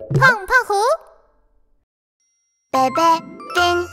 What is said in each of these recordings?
胖胖虎，贝贝丁。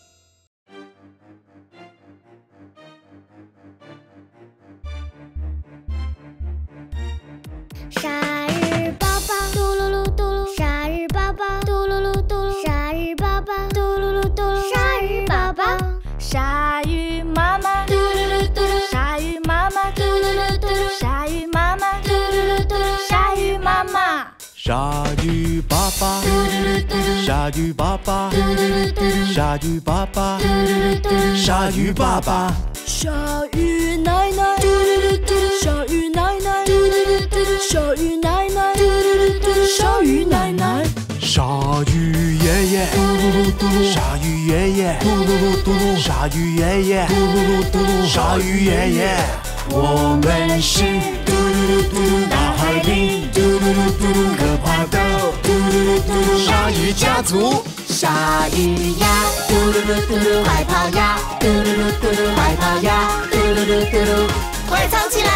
鲨鱼宝宝，嘟噜噜嘟噜，鲨鱼宝宝，嘟噜噜嘟噜，鲨鱼宝宝，嘟噜噜嘟噜，鲨鱼宝宝， 鲨鱼妈妈， 嘟噜噜嘟噜， 鲨鱼妈妈， 嘟噜噜嘟噜， 鲨鱼妈妈， 嘟噜噜嘟噜， 鲨鱼妈妈。 鲨鱼爸爸， 嘟噜噜嘟噜， 鲨鱼爸爸， 嘟噜噜嘟噜， 鲨鱼爸爸， 嘟噜噜嘟噜， 鲨鱼爸爸， 鲨鱼奶奶， 嘟噜噜嘟噜， 鲨鱼奶奶， 嘟噜噜嘟噜， 鲨鱼奶奶， 嘟噜噜嘟噜， 鲨鱼奶奶。 鲨鱼爷爷， 嘟噜噜嘟噜， 鲨鱼爷爷， 嘟噜噜嘟噜， 鲨鱼爷爷， 嘟噜噜嘟噜， 鲨鱼爷爷，我们是嘟噜噜嘟噜， 大海里嘟噜噜嘟噜， 可怕的嘟噜噜嘟噜， 鲨鱼家族。 鲨鱼呀，嘟噜噜嘟噜，快跑呀！嘟噜噜嘟噜，快跑呀！嘟噜噜嘟噜，快藏起来！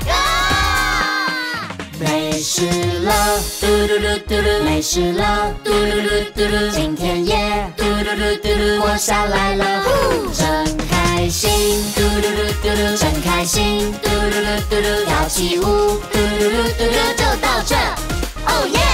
啊！没事了，嘟噜噜嘟噜，没事了，嘟噜噜嘟噜，今天也嘟噜噜嘟噜活下来了，真开心！嘟噜噜嘟噜，真开心！嘟噜噜嘟噜，跳起舞！嘟噜噜嘟噜，就到这，哦耶！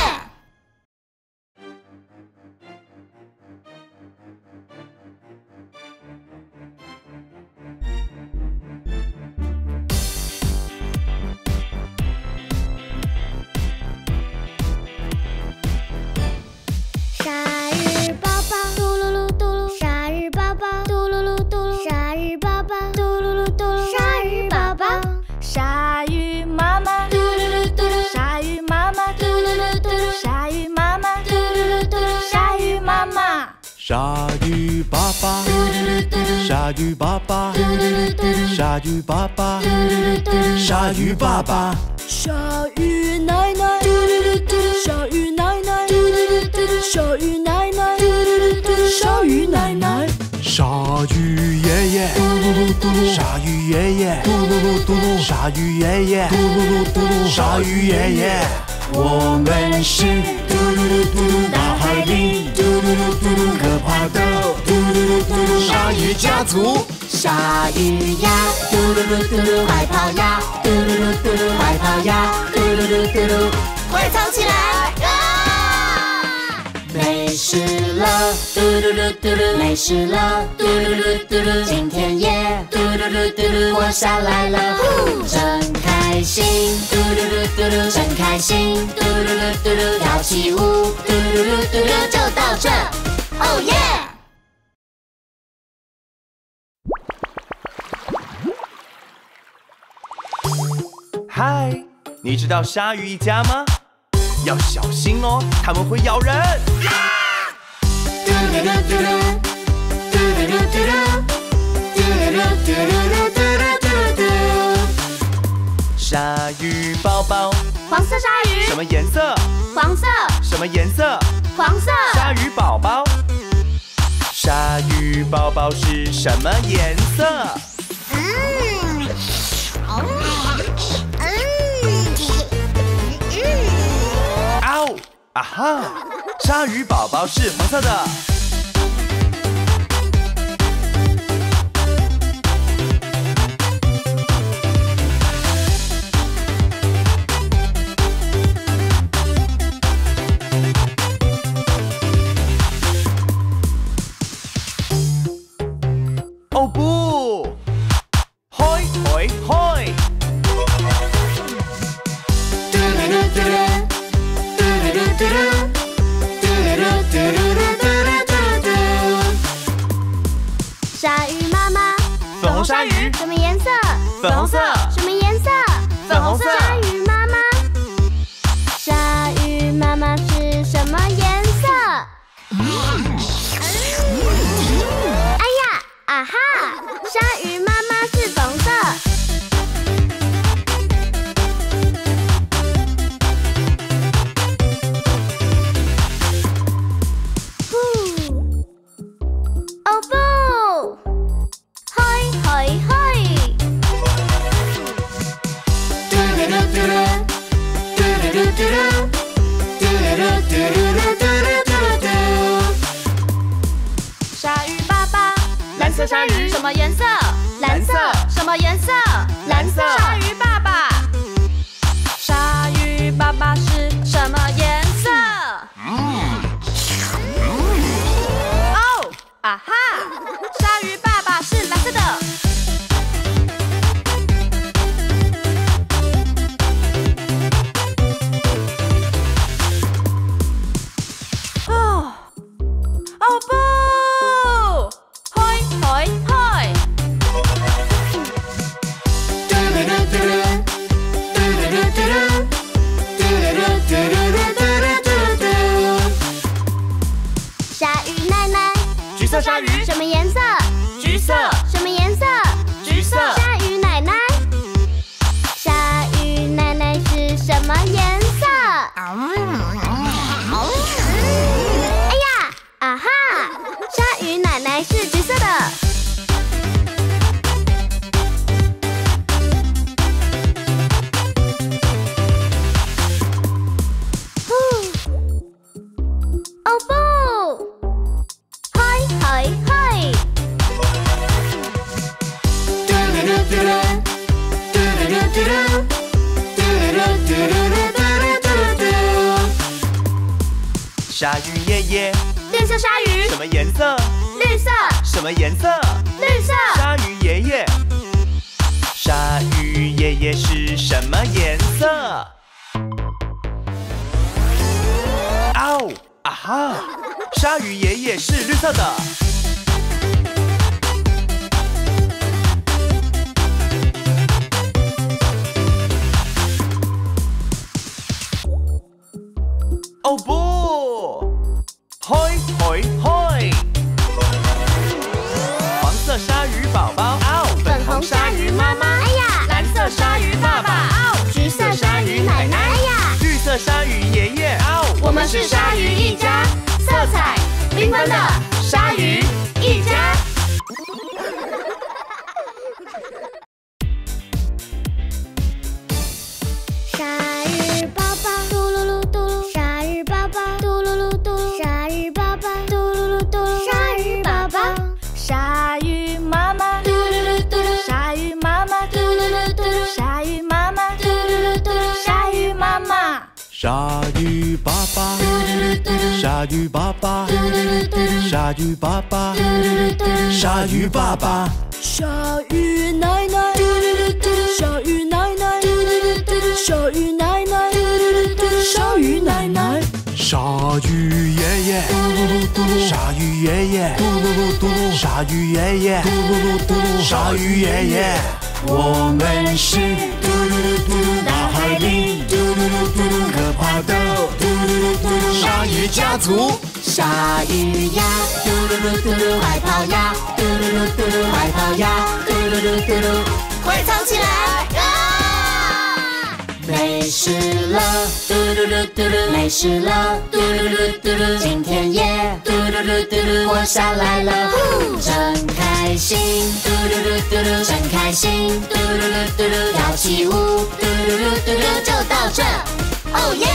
鲨鱼宝宝，嘟噜噜嘟噜，鲨鱼宝宝，嘟噜噜嘟噜，鲨鱼宝宝，嘟噜噜嘟噜，鲨鱼宝宝， 鲨鱼妈妈， 嘟噜噜嘟噜， 鲨鱼妈妈， 嘟噜噜嘟噜， 鲨鱼妈妈， 嘟噜噜嘟噜， 鲨鱼妈妈。 鲨鱼爸爸， 嘟噜噜嘟噜， 鲨鱼爸爸， 嘟噜噜嘟噜， 鲨鱼爸爸， 嘟噜噜嘟噜， 鲨鱼爸爸， 鲨鱼奶奶， 嘟噜噜嘟噜， 鲨鱼奶奶， 嘟噜噜嘟噜， 鲨鱼奶奶， 嘟噜噜嘟噜， 鲨鱼奶奶。 鲨鱼爷爷， 嘟噜噜嘟噜， 鲨鱼爷爷， 嘟噜噜嘟噜， 鲨鱼爷爷， 嘟噜噜嘟噜， 鲨鱼爷爷，我们是嘟噜噜嘟噜， 大海里嘟噜噜嘟噜， 可怕的嘟噜噜嘟噜， 鲨鱼家族。 鲨鱼呀，嘟噜噜嘟噜，快跑呀！嘟噜噜嘟噜，快跑呀！嘟噜噜嘟噜，快藏起来！啊！没事了，嘟噜噜嘟噜，没事了，嘟噜噜嘟噜，今天也嘟噜噜嘟噜活下来了，真开心！嘟噜噜嘟噜，真开心！嘟噜噜嘟噜，跳起舞！嘟噜噜嘟噜，就到这，哦耶！ 嗨，你知道鲨鱼一家吗？要小心哦，它们会咬人。 嘟噜噜嘟噜，嘟噜噜嘟噜，嘟噜噜嘟噜噜嘟噜嘟噜嘟。 鲨鱼宝宝， 黄色鲨鱼， 什么颜色？ 黄色， 什么颜色？ 黄色。 鲨鱼宝宝，鲨鱼宝宝是什么颜色？嗷！啊哈！鲨鱼宝宝是黄色的。哦不！嘿嘿嘿！ 嘟噜噜嘟噜，嘟噜噜嘟噜，嘟噜噜嘟噜噜嘟噜嘟噜嘟。鲨鱼妈妈， 粉红鲨鱼， 什么颜色？ 粉红色。 什么颜色？ 粉红色。 鲨鱼妈妈，鲨鱼妈妈是什么颜色？哎呀，啊哈！鲨鱼妈妈是粉色。哦不！嘿嘿嘿！ 嘟噜噜嘟噜，嘟噜噜嘟噜，嘟噜噜嘟噜噜鲨鱼。 什么颜色？ 橘色。 什么颜色？ 橘色。 鲨鱼奶奶。鲨鱼奶奶是什么颜色？哎呀，啊哈！鲨鱼奶奶是橘色的。哦不！嗨嗨嗨！ 嘟噜噜嘟噜，嘟噜噜嘟噜，嘟噜噜嘟噜噜嘟噜嘟噜嘟。 鲨鱼爷爷。 绿色鲨鱼。 什么颜色？ 绿色。 什么颜色？ 绿色。 鲨鱼爷爷。鲨鱼爷爷是什么颜色？哦，啊哈！鲨鱼爷爷是绿色的。哦不！嗨嗨嗨！黄色鲨鱼宝宝， 粉红鲨鱼妈妈，哎呀！ 蓝色鲨鱼爸爸， 橘色鲨鱼奶奶，哎呀！ 绿色鲨鱼爷爷， 我们是鲨鱼一家，色彩缤纷的鲨鱼一家。鲨鱼宝宝嘟噜噜嘟噜，鲨鱼宝宝嘟噜噜嘟噜，鲨鱼宝宝嘟噜噜嘟噜，鲨鱼宝宝， 鲨鱼妈妈嘟噜噜嘟噜，鲨鱼妈妈嘟噜噜嘟噜，鲨鱼妈妈嘟噜噜嘟噜，鲨鱼妈妈。 鲨鱼爸爸，鲨鱼爸爸，鲨鱼爸爸，鲨鱼爸爸， 鲨鱼奶奶，鲨鱼奶奶，鲨鱼奶奶，鲨鱼奶奶， 鲨鱼爷爷，鲨鱼爷爷，鲨鱼爷爷，鲨鱼爷爷，我们是大海里可怕的鲨鱼家族。 鲨鱼呀，嘟噜噜嘟噜，快跑呀！嘟噜噜嘟噜，快跑呀！嘟噜噜嘟噜，快藏起来！没事了，嘟噜噜嘟噜，没事了，嘟噜噜嘟噜，今天也嘟噜噜嘟噜活下来了，真开心，嘟噜噜嘟噜，真开心，嘟噜噜嘟噜，要起舞，嘟噜噜嘟噜，就到这，哦耶！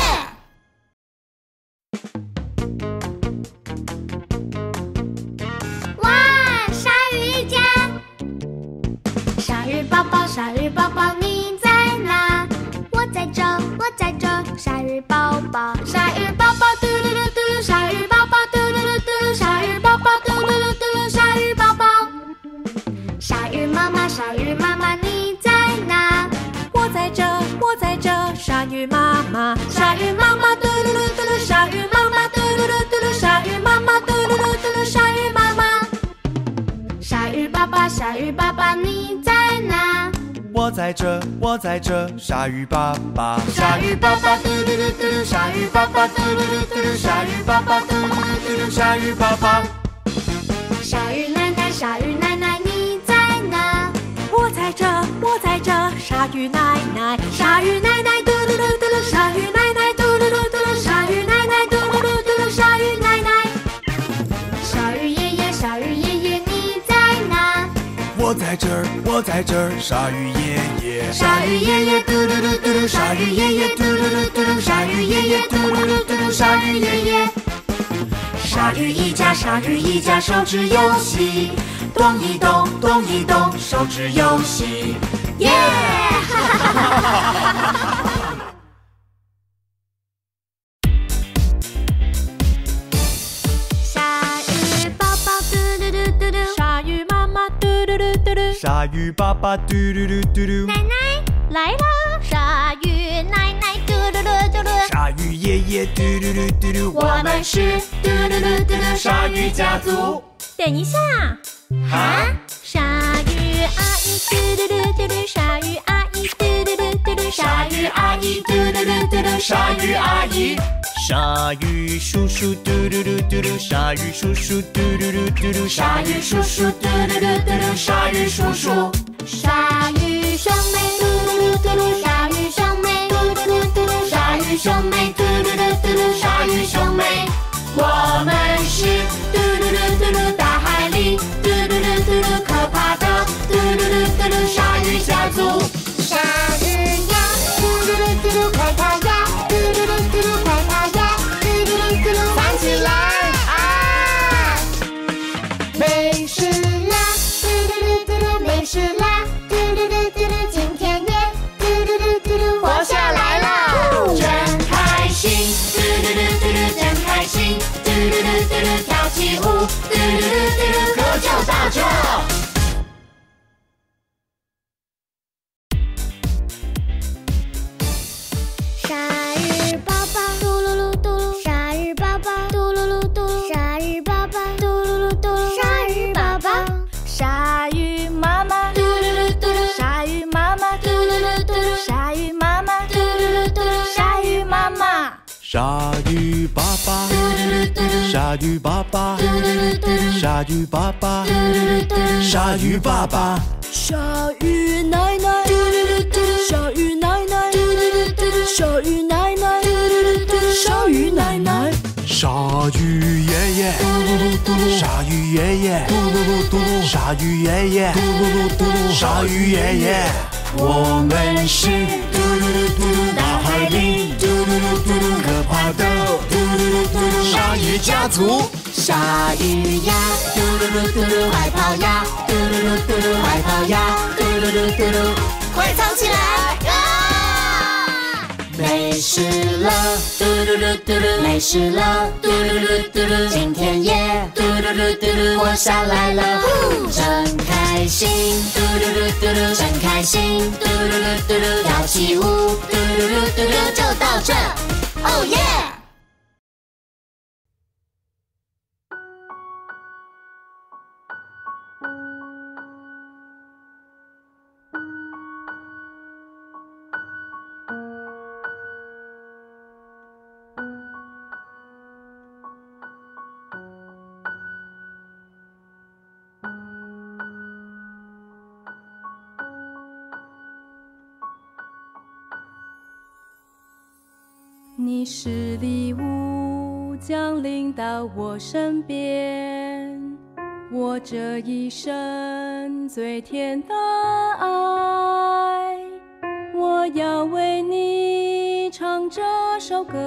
哇，鲨鱼一家！鲨鱼宝宝，鲨鱼宝宝你在哪？我在这，我在这，鲨鱼宝宝，鲨鱼宝宝嘟噜噜嘟噜，鲨鱼宝宝嘟噜噜嘟噜，鲨鱼宝宝嘟噜噜嘟噜，鲨鱼宝宝，鲨鱼妈妈，鲨鱼妈妈你在哪？ 我在这，我在这，鲨鱼妈妈，鲨鱼妈妈嘟噜噜嘟噜，鲨鱼妈妈嘟噜噜嘟噜，鲨鱼妈妈嘟噜噜嘟噜，鲨鱼妈妈， 鲨鱼爸爸，鲨鱼爸爸你在哪？ 我在这，我在这，鲨鱼爸爸， 鲨鱼爸爸嘟噜噜嘟噜，鲨鱼爸爸嘟噜噜嘟噜，鲨鱼爸爸嘟噜噜嘟噜，鲨鱼爸爸，鲨鱼奶奶，鲨鱼奶奶你在哪？ 我在这，我在这，鲨鱼奶奶，鲨鱼奶奶嘟噜噜嘟噜，鲨鱼奶奶嘟噜噜嘟噜，鲨鱼奶奶嘟噜噜嘟噜，鲨鱼奶奶， 鲨鱼爷爷，鲨鱼爷爷你在哪？ 我在这儿，我在这儿，鲨鱼爷爷， 鲨鱼爷爷嘟噜噜嘟噜，鲨鱼爷爷嘟噜噜嘟噜，鲨鱼爷爷嘟噜噜嘟噜，鲨鱼爷爷。 鲨鱼一家，鲨鱼一家，手指游戏，动一动，动一动，手指游戏，耶！ 鲨鱼宝宝嘟噜噜嘟噜， 鲨鱼妈妈嘟噜噜嘟噜， 鲨鱼爸爸嘟噜噜嘟噜， 奶奶来啦！鲨鱼奶奶嘟噜噜嘟噜， 鲨鱼爷爷嘟噜噜嘟噜， 我们是嘟噜噜嘟噜鲨鱼家族。 等一下， 啊？ 鲨鱼阿姨嘟噜噜嘟噜，鲨鱼阿姨嘟噜噜嘟噜，鲨鱼阿姨嘟噜噜嘟噜，鲨鱼阿姨。 鲨鱼叔叔嘟噜噜嘟噜，鲨鱼叔叔嘟噜噜嘟噜，鲨鱼叔叔嘟噜噜嘟噜，鲨鱼叔叔。 鲨鱼兄妹嘟噜噜嘟噜，鲨鱼兄妹嘟噜噜嘟噜，鲨鱼兄妹嘟噜噜嘟噜，鲨鱼兄妹。我们是嘟噜噜嘟噜大海里嘟噜噜嘟噜可怕的嘟噜噜嘟噜鲨鱼家族。鲨鱼呀，嘟噜噜嘟噜快跑呀，嘟噜噜嘟噜快跑呀，嘟噜噜嘟噜翻起来啊！没事啦，嘟噜噜嘟噜没事啦，嘟噜噜嘟噜今天也嘟噜噜嘟噜活下来了，真开心，嘟噜噜嘟噜真开心，嘟噜噜嘟噜跳起舞，嘟噜噜嘟噜歌就到这。鲨鱼宝宝嘟噜噜嘟噜，鲨鱼宝宝嘟噜噜嘟噜，鲨鱼宝宝嘟噜噜嘟噜，鲨鱼宝宝。 鲨鱼妈妈嘟噜噜嘟噜， 鲨鱼妈妈嘟噜噜嘟噜， 鲨鱼妈妈嘟噜噜嘟噜， 鲨鱼妈妈。 鲨鱼爸爸，鲨鱼爸爸，鲨鱼爸爸，鲨鱼爸爸， 鲨鱼奶奶，鲨鱼奶奶，鲨鱼奶奶，鲨鱼奶奶。 鲨鱼爷爷，鲨鱼爷爷，鲨鱼爷爷，鲨鱼爷爷，我们是大海里可怕的鲨鱼家族。 鲨鱼呀，嘟噜噜嘟噜，快跑呀，嘟噜噜嘟噜，快跑呀，嘟噜噜嘟噜，快藏起来啊！没事了，嘟噜噜嘟噜，没事了，嘟噜噜嘟噜，今天也嘟噜噜嘟噜活下来了，真开心，嘟噜噜嘟噜，真开心，嘟噜噜嘟噜，跳起舞，嘟噜噜嘟噜，就到这，哦耶！ 你是礼物降临到我身边，我这一生最甜的爱，我要为你唱这首歌，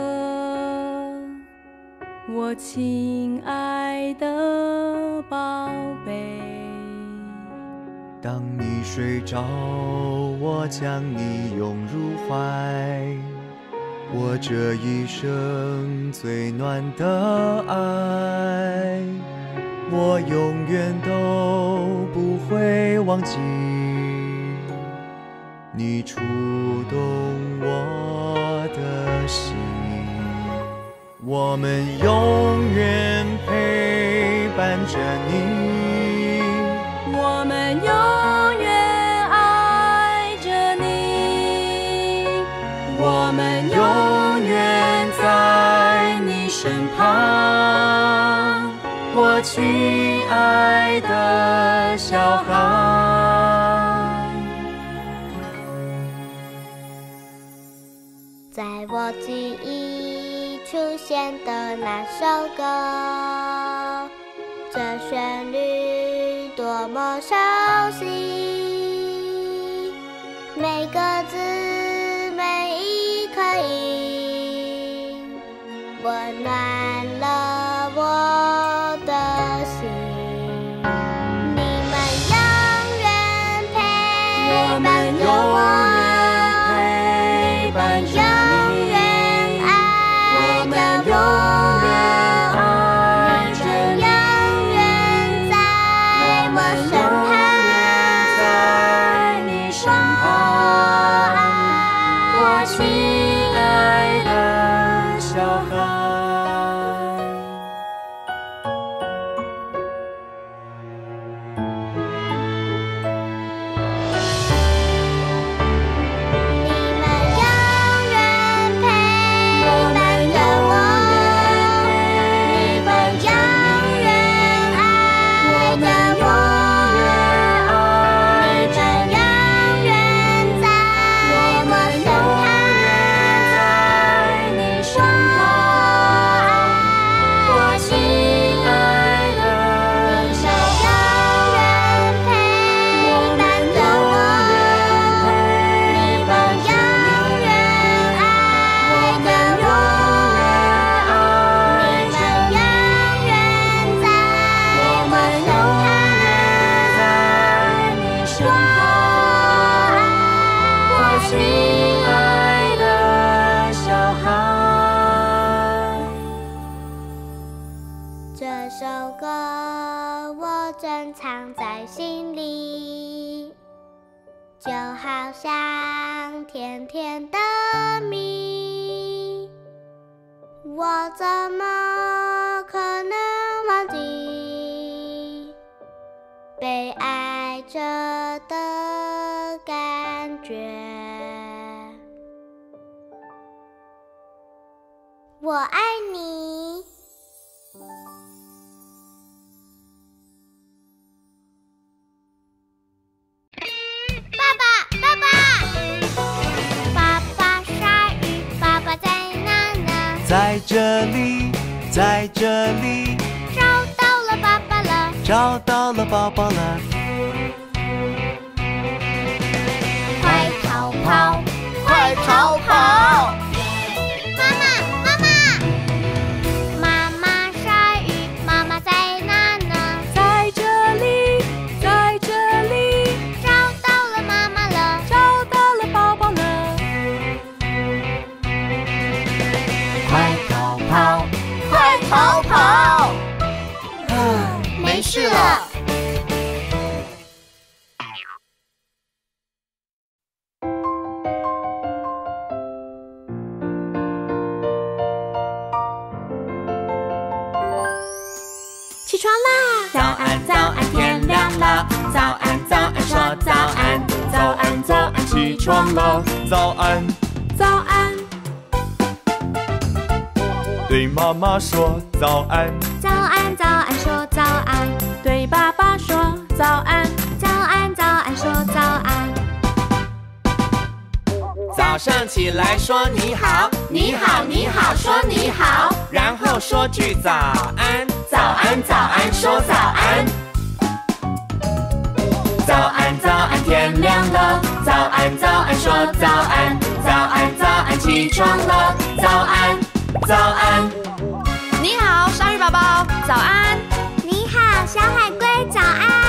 我亲爱的宝贝。 当你睡着，我将你拥入怀，我这一生最暖的爱，我永远都不会忘记，你触动我的心，我们永远陪伴着你， 我们永远爱着你，我们永远在你身旁，我亲爱的小孩。 在我记忆出现的那首歌，这旋律多么熟悉，每个字每一颗音，温暖了我的心。你们永远陪伴着我， 陪伴着你，我们永远爱着你， 永远在我身旁， 在你身旁，我亲爱的小孩。 这首歌我珍藏在心里，就好像甜甜的蜜，我怎么可能忘记被爱着的感觉？我爱你。 在这里，在这里， 找到了爸爸了， 找到了宝宝了。 快逃跑， 快逃跑！ 妈妈，妈妈，妈妈鲨鱼，妈妈在哪呢？ 在这里，在这里， 找到了妈妈了， 找到了宝宝了。 快逃跑！ 快逃跑！没事了。 起床啦！ 早安，早安，天亮了。早安，早安，说早安。早安，早安，起床了。 早安， 早安， 对妈妈说早安。 早安，早安，说早安。 对爸爸说早安。 早安，早安，说早安。 早上起来说你好，你好，你好，说你好，然后说句早安，早安，早安，说早安。早安，早安，天亮了。早安，早安，说早安。早安，早安，起床了。早安，早安。 你好，鲨鱼宝宝，早安。 你好，小海龟，早安。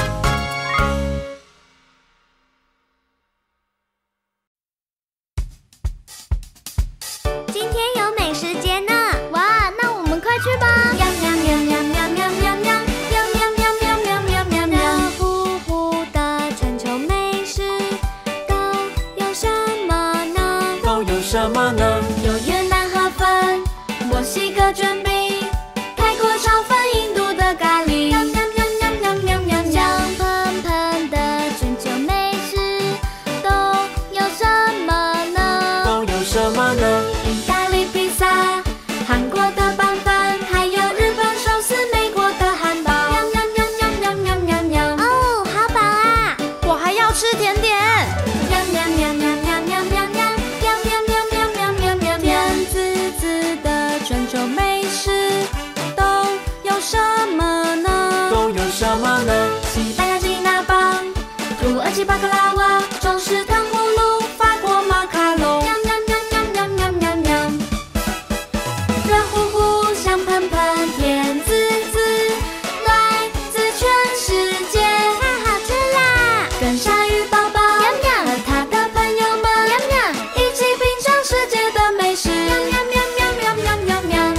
今天有美食节呢！哇，那我们快去吧！喵喵喵喵喵喵喵喵喵喵喵喵喵喵喵喵！热乎乎的全球美食都有什么呢？ 都有什么呢？ 有越南河粉、墨西哥卷饼、泰国炒饭、印度的咖喱。喵喵喵喵喵喵喵！香喷喷的全球美食都有什么呢？ 都有什么呢？ 意大利披萨、韩国的拌饭，还有日本寿司、美国的汉堡。喵喵喵喵喵喵喵喵！哦，好饱啊！ 我还要吃甜点。 喵喵喵喵喵喵喵喵喵喵喵喵喵喵喵！甜滋滋的全球美食都有什么呢？ 都有什么呢？ 西班牙吉拿棒、土耳其巴克拉瓦、中式糖葫芦、法国马卡龙。喵喵喵喵喵喵喵喵！热乎乎、香喷喷、甜滋滋，来自全世界，太好吃啦！跟鲨鱼宝宝和他的朋友们一起品尝世界的美食。喵喵喵喵喵喵喵喵！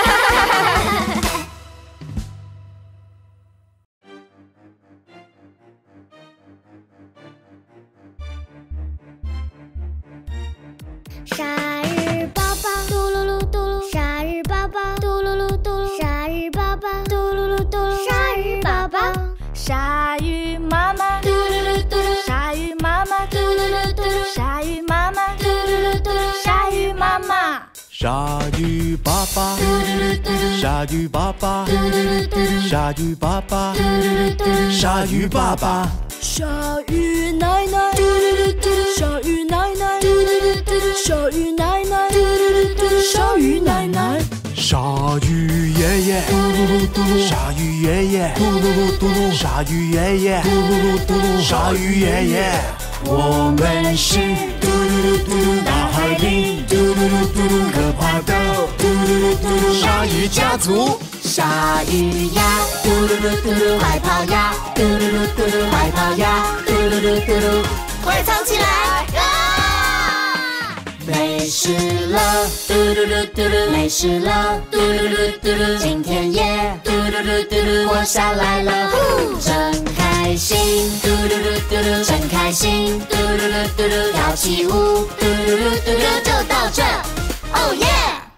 鲨鱼宝宝嘟噜噜嘟噜，鲨鱼宝宝嘟噜噜嘟噜，鲨鱼宝宝嘟噜噜嘟噜，鲨鱼宝宝， 鲨鱼妈妈， 嘟噜噜嘟噜， 鲨鱼妈妈， 嘟噜噜嘟噜， 鲨鱼妈妈， 嘟噜噜嘟噜， 鲨鱼妈妈。 鲨鱼爸爸，鲨鱼爸爸，鲨鱼爸爸，鲨鱼爸爸， 鲨鱼奶奶，鲨鱼奶奶，鲨鱼奶奶，鲨鱼奶奶， 鲨鱼爷爷，鲨鱼爷爷，鲨鱼爷爷，鲨鱼爷爷，我们是大海里可怕的鲨鱼家族。 鲨鱼呀，嘟噜噜嘟噜，快跑呀！嘟噜噜嘟噜，快跑呀！嘟噜噜嘟噜，快藏起来！啊！ 没事了，嘟噜噜嘟噜，没事了，嘟噜噜嘟噜，今天也嘟噜噜嘟噜活下来了，真开心，嘟噜噜嘟噜，真开心，嘟噜噜嘟噜，跳起舞，嘟噜噜嘟噜，就到这，哦耶！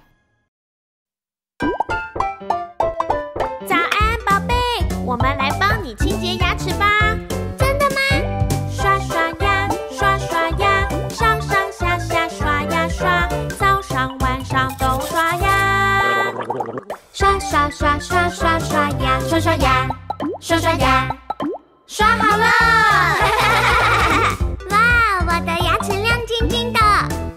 早安，宝贝，我们来帮你清洁牙齿吧。真的吗？刷刷牙，刷刷牙，上上下下刷呀刷，早上晚上都刷牙。刷刷刷刷刷刷牙，刷刷牙，刷刷牙，刷好了！哇，我的牙齿亮晶晶的。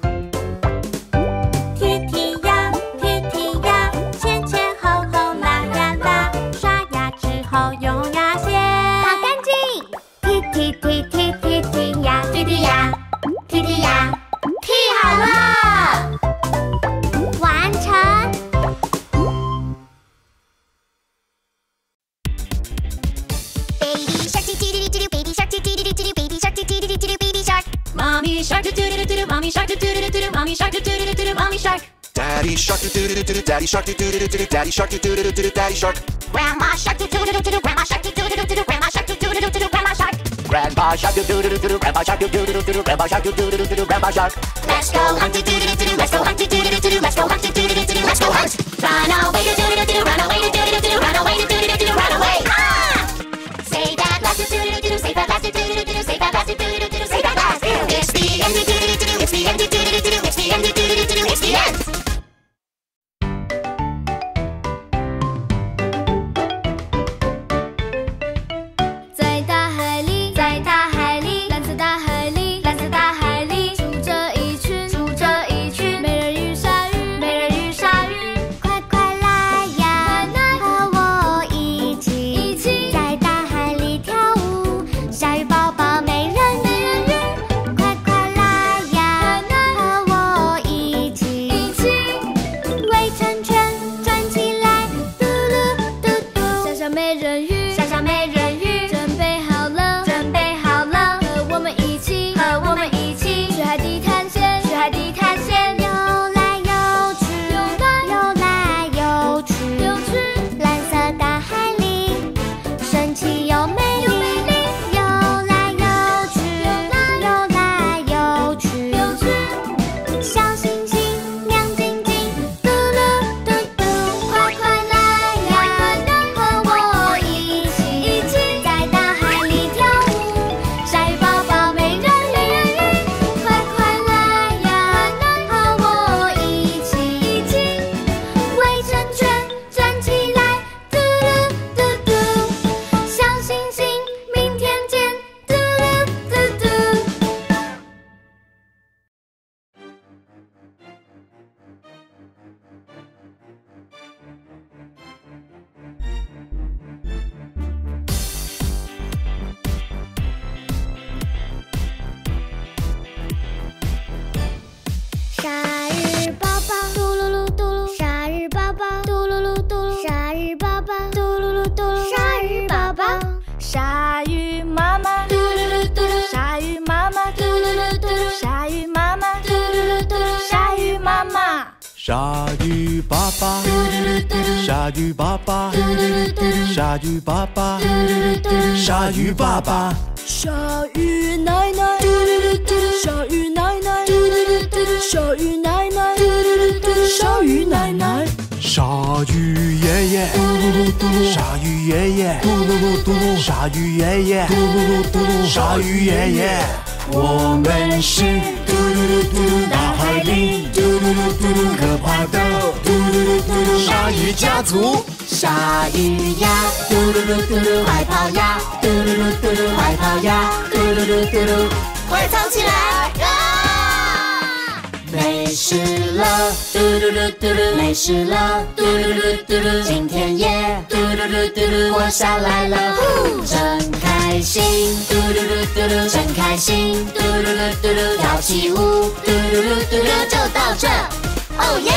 踢踢呀，踢踢呀，前前后后拉呀拉，刷牙之后用牙线，好干净。踢踢踢踢踢踢呀，踢踢呀，踢踢呀，踢好了，完成。Baby shark do do do do, baby shark do do do do, baby shark do do do do, baby shark. Mommy shark do do do do, mommy shark do do do do, mommy shark do do do do, mommy shark. Daddy shark do do do do, daddy shark do do do do, daddy shark do do do do, daddy shark. Grandma shark do do do do, grandma shark do do do do, grandma shark do do do do, grandma shark. Grandpa shark do do do do, grandpa shark do do do do, grandpa shark do do do do, grandpa shark. Let's go hunt do do do do, let's go hunt do do do do, let's go hunt do do do do, let's go hunt. Run away do do do do, run away do do do do, run away do do do do, run away. Say that last do do do do, say that last do do do do, say that last do do do do, say that last. It's the end do do do do, it's the end do do do do, it's the end do do do do, it's the end. 在大海里，在大海里，蓝色大海里，蓝色大海里，住着一群美人鱼鲨鱼，美人鱼鲨鱼，快快来呀，和我一起在大海里跳舞，鲨鱼宝宝美人鱼，快快来呀，和我一起围成圈转起来，嘟噜嘟嘟，小小美人鱼，小小美人鱼。准备好了，和我们一起，去海底探险，游来游去，蓝色大海里，神奇又美丽，游来游去，小星星亮晶晶，嘟噜嘟嘟，快快来呀，和我一起在大海里跳舞，鲨鱼宝宝美人鱼，快快来呀，和我一起围成圈转起来，嘟噜嘟嘟，小星星明天见，嘟噜嘟嘟。鲨鱼宝宝，嘟噜噜嘟噜，鲨鱼宝宝，嘟噜噜嘟噜，鲨鱼宝宝，嘟噜噜嘟噜，鲨鱼宝宝，鲨鱼妈妈，嘟噜噜嘟噜，鲨鱼妈妈，嘟噜噜嘟噜，鲨鱼妈妈，嘟噜噜嘟噜，鲨鱼妈妈。 鲨鱼爸爸，鲨鱼爸爸，鲨鱼爸爸，鲨鱼爸爸， 鲨鱼奶奶，鲨鱼奶奶，鲨鱼奶奶，鲨鱼奶奶， 鲨鱼爷爷，鲨鱼爷爷，鲨鱼爷爷，鲨鱼爷爷，我们是大海里可怕的鲨鱼家族。 鲨鱼呀，嘟噜噜嘟噜，快跑呀，嘟噜噜嘟噜，快跑呀，嘟噜噜嘟噜，快藏起来！没事了，嘟噜噜嘟噜，没事了，嘟噜噜嘟噜，今天也嘟噜噜嘟噜活下来了，真开心，嘟噜噜嘟噜，真开心，嘟噜噜嘟噜，跳起舞，嘟噜噜嘟噜，就到这，哦耶！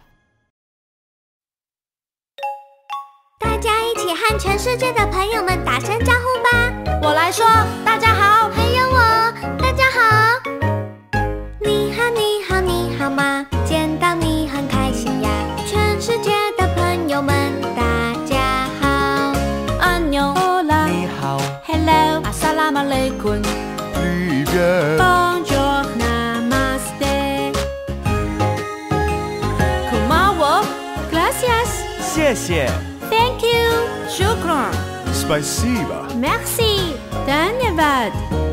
大家一起和全世界的朋友们打声招呼吧！ 我来说，大家好， 还有我，大家好！你好，你好，你妈妈，见到你很开心呀！全世界的朋友们，大家好。 안녕，Hola， 你好 ，Hello，Assalamualaikum， ，Привет， Bonjour， Namaste， Kumawo， Gracias， 谢谢 Thank you， Shukran， Спасибо. Merci， Dhanyavad。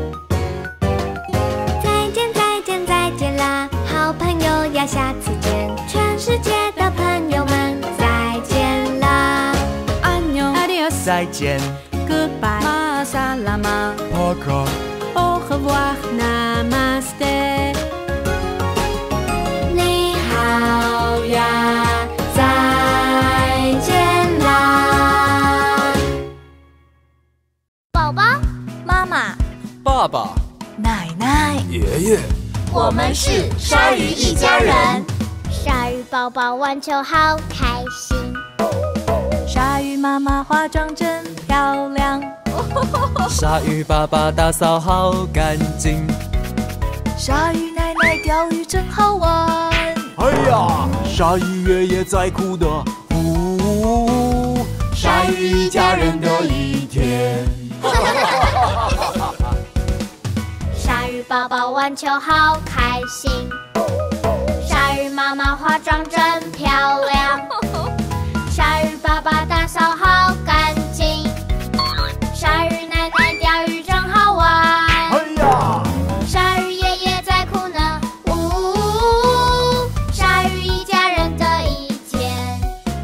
再见再见再见啦，好朋友呀，下次见！全世界的朋友们，再见啦！ 안녕，Adios， 再见 Goodbye， Masalama， Пока. Au revoir，Namaste。 你好呀，再见啦！宝宝， 妈妈， 爸爸， 奶奶， 爷爷， 我们是鲨鱼一家人。 鲨鱼宝宝玩球好开心， 鲨鱼妈妈化妆真漂亮， 鲨鱼爸爸打扫好干净， 鲨鱼奶奶钓鱼真好玩。 哎呀，鲨鱼爷爷在哭的，呼，鲨鱼一家人的一天。 鲨鱼宝宝玩球好开心，鲨鱼妈妈化妆真漂亮，鲨鱼爸爸打扫好干净，鲨鱼奶奶钓鱼真好玩。 哎呀， 鲨鱼爷爷在哭呢，呜，鲨鱼一家人的一天。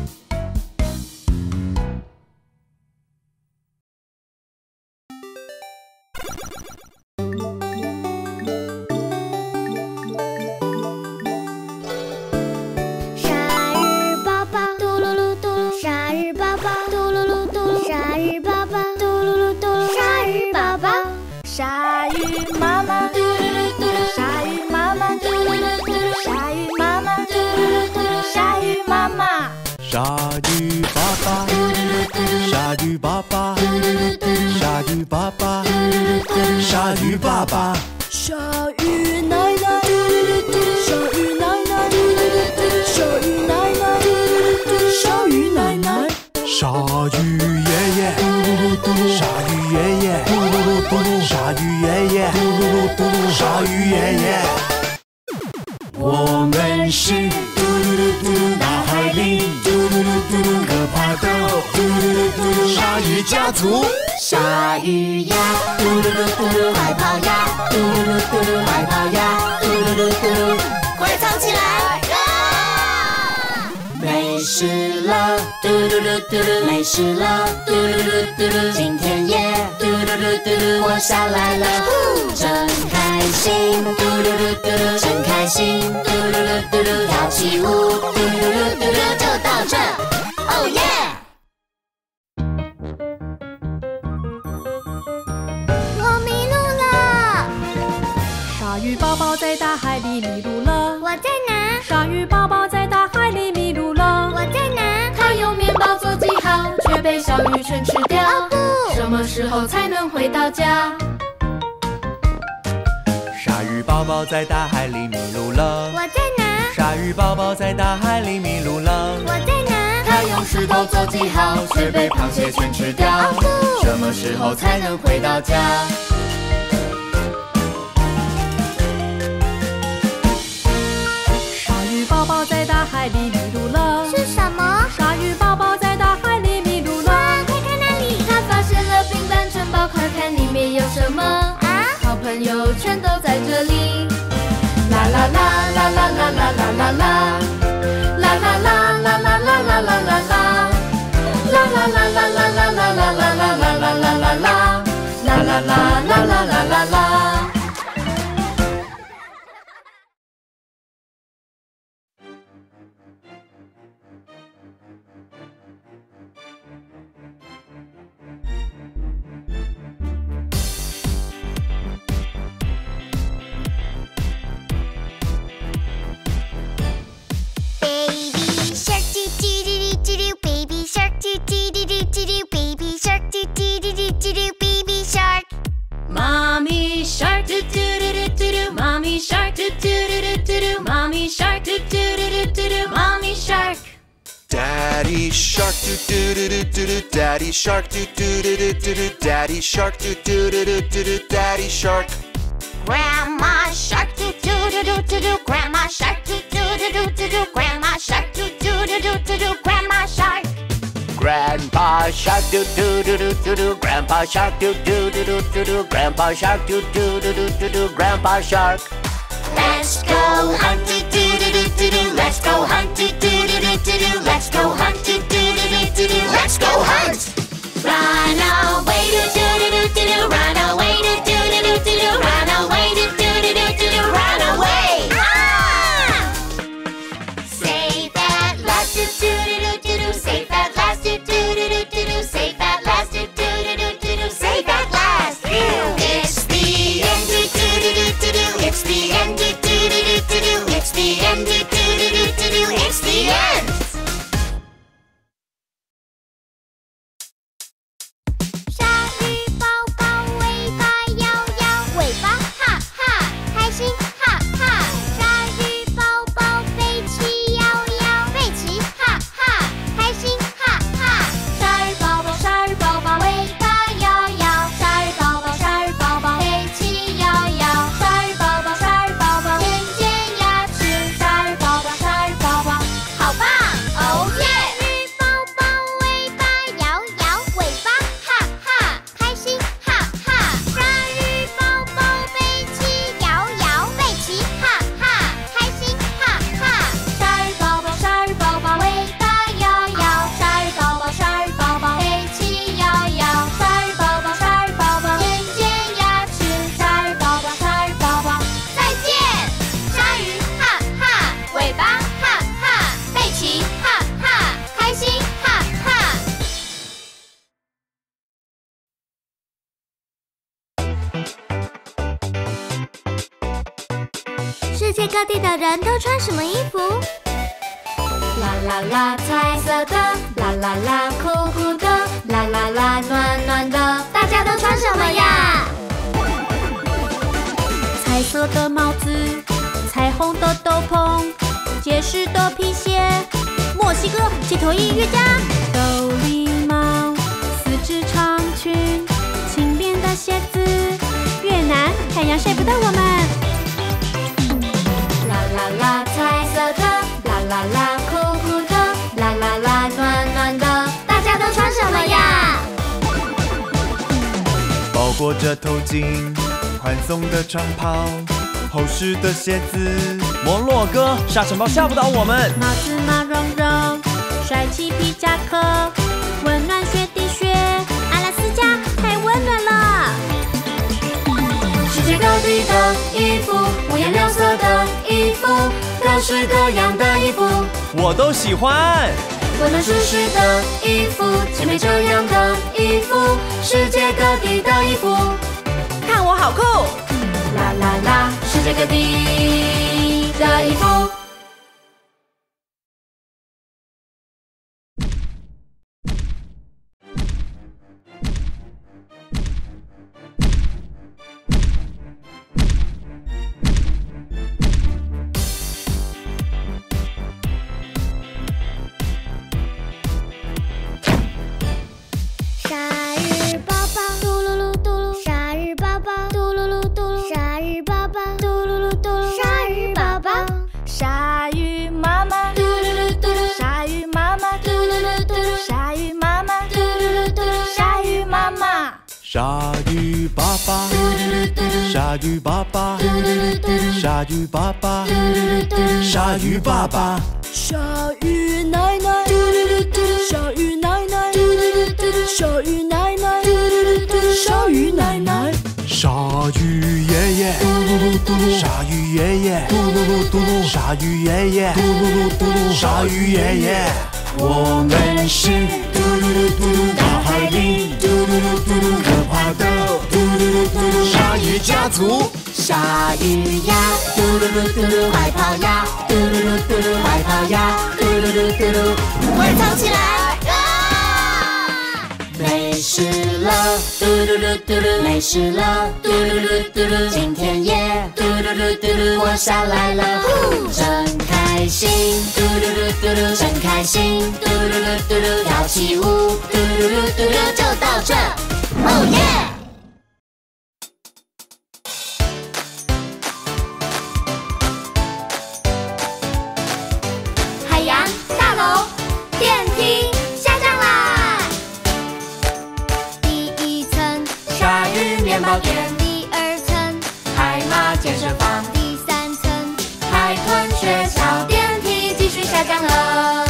鲨鱼宝宝嘟噜噜嘟噜，鲨鱼宝宝嘟噜噜嘟噜，鲨鱼宝宝嘟噜噜嘟噜，鲨鱼宝宝。 鲨鱼妈妈，嘟噜噜嘟噜，鲨鱼妈妈，嘟噜噜嘟噜，鲨鱼妈妈，嘟噜噜嘟噜，鲨鱼妈妈。 鲨鱼爸爸，鲨鱼爸爸，鲨鱼爸爸，鲨鱼爸爸， 鲨鱼奶奶，鲨鱼奶奶，鲨鱼奶奶，鲨鱼奶奶。 鲨鱼爷爷，鲨鱼爷爷，鲨鱼爷爷，鲨鱼爷爷。我们是大海里可怕的鲨鱼家族。 鲨鱼呀，嘟噜噜嘟噜，快跑呀，嘟噜噜嘟噜，快跑呀，嘟噜噜嘟噜，快藏起来！没事了，嘟噜噜嘟噜，没事了，嘟噜噜嘟噜，今天也嘟噜噜嘟噜活下来了，真开心，嘟噜噜嘟噜，真开心，嘟噜噜嘟噜，跳起舞，嘟噜噜嘟噜，就到这，哦耶！ 我迷路了， 鲨鱼宝宝在大海里迷路了， 我在哪？ 鲨鱼宝宝在大海里迷路了。 我在哪？ 它用面包做记号，却被小鱼全吃掉。 哦不！ 什么时候才能回到家？ 鲨鱼宝宝在大海里迷路了， 我在哪？ 鲨鱼宝宝在大海里迷路了， 我在哪？ 它用石头做记号，却被螃蟹全吃掉。 哦不！ 什么时候才能回到家？鲨鱼宝宝在大海里迷路了， 是什么？ 鲨鱼宝宝在大海里迷路了。 快看那里！ 他发现了冰板城堡，快看里面有什么？ 啊！ 好朋友全都在这里。啦啦啦啦啦啦啦啦啦啦，啦啦啦啦啦啦啦啦啦啦，啦啦啦啦啦啦啦啦啦啦啦啦啦啦啦，啦啦啦啦啦啦啦啦。 do. Mommy shark, do do do do do. Mommy shark. Daddy shark, do do do do do. Daddy shark, do do do do do. Daddy shark, do do do do do. Daddy shark. Grandma shark, do do do do do. Grandma shark, do do do do do. Grandma shark, do do do do do. Grandma shark. Grandpa shark, do do do do do do. Grandpa shark, do do do do do do. Grandpa shark, do do do do do do. Grandpa shark. Let's go hunt, do do do do do. Let's go hunt, do do do do do. Let's go hunt, do do do do do. Let's go hunt. Run away, do do do do do. Run away, do do do do do. Run away, do do do do do. Run away. Safe at last, do do do do. Safe at last, do do do do. Safe at last, do do do do. Safe at last. It's the end, do do do do. It's the end, do do do do. It's the end, do do do do. It's the end. 鲨鱼宝宝尾巴摇摇，尾巴哈哈，开心哈哈。鲨鱼宝宝背鳍摇摇，背鳍哈哈，开心哈哈。鲨鱼宝宝，鲨鱼宝宝尾巴摇摇，鲨鱼宝宝，鲨鱼宝宝背鳍摇摇，鲨鱼宝宝，鲨鱼宝宝尖尖牙齿，鲨鱼宝宝，鲨鱼宝宝，好棒！哦耶！鲨鱼宝宝尾巴摇摇，尾巴哈哈，开心哈哈。鲨鱼宝宝背鳍摇摇，背鳍哈哈，开心哈哈。鲨鱼宝宝，鲨鱼宝宝尾巴摇摇，鲨鱼宝宝，鲨鱼宝宝背鳍摇摇，鲨鱼宝宝，鲨鱼宝宝尖尖牙齿，鲨鱼宝宝，鲨鱼宝宝，再见！鲨鱼哈哈，尾巴哈哈，背鳍哈哈，开心哈哈。世界各地的人都穿什么衣服？啦啦啦，彩色的，啦啦啦，酷酷的，啦啦啦，暖暖的，大家都穿什么呀？彩色的帽子，彩虹的斗篷，结实的皮鞋，墨西哥街头音乐家，斗笠帽，四肢长裙，轻便的鞋子，越南太阳晒不到我们。啦啦啦，彩色的，啦啦啦，酷酷的，啦啦啦，暖暖的，大家都穿什么呀？ 包裹着头巾，宽松的长袍，厚实的鞋子。 摩洛哥沙尘暴吓不倒我们。 帽子毛茸茸，帅气皮夹克，温暖雪地靴，阿拉斯加太温暖了。世界各地的衣服，五颜六色的衣服，各式各样的衣服， 我都喜欢。 温暖舒适的衣服，姐妹这样的衣服，世界各地的衣服， 看我好酷！ 啦啦啦，世界各地的衣服。鲨鱼宝宝嘟噜噜嘟噜，鲨鱼宝宝嘟噜噜嘟噜，鲨鱼宝宝嘟噜噜嘟噜，鲨鱼宝宝， 鲨鱼妈妈嘟噜噜嘟噜， 鲨鱼妈妈嘟噜噜嘟噜， 鲨鱼妈妈嘟噜噜嘟噜， 鲨鱼妈妈鲨鱼爸爸，鲨鱼爸爸，鲨鱼爸爸，鲨鱼爸爸， 鲨鱼奶奶鲨鱼奶奶鲨鱼奶奶鲨鱼奶奶鲨鱼爷爷，鲨鱼爷爷，鲨鱼爷爷，鲨鱼爷爷，我们是大海里可怕的鲨鱼家族。 鲨鱼呀，嘟噜噜嘟噜，快跑呀，嘟噜噜嘟噜，快跑呀，嘟噜噜嘟噜，快藏起来！没事了，嘟噜噜嘟噜，没事了，嘟噜噜嘟噜，今天也嘟噜噜噜嘟噜，我下来了，真开心，嘟噜噜嘟噜，真开心，嘟噜噜嘟噜，跳起舞，嘟噜噜嘟噜，就到这，哦耶！ 海洋大楼电梯下降啦！第1层鲨鱼面包店， 第2层海马健身房， 第3层海豚学校， 电梯继续下降了。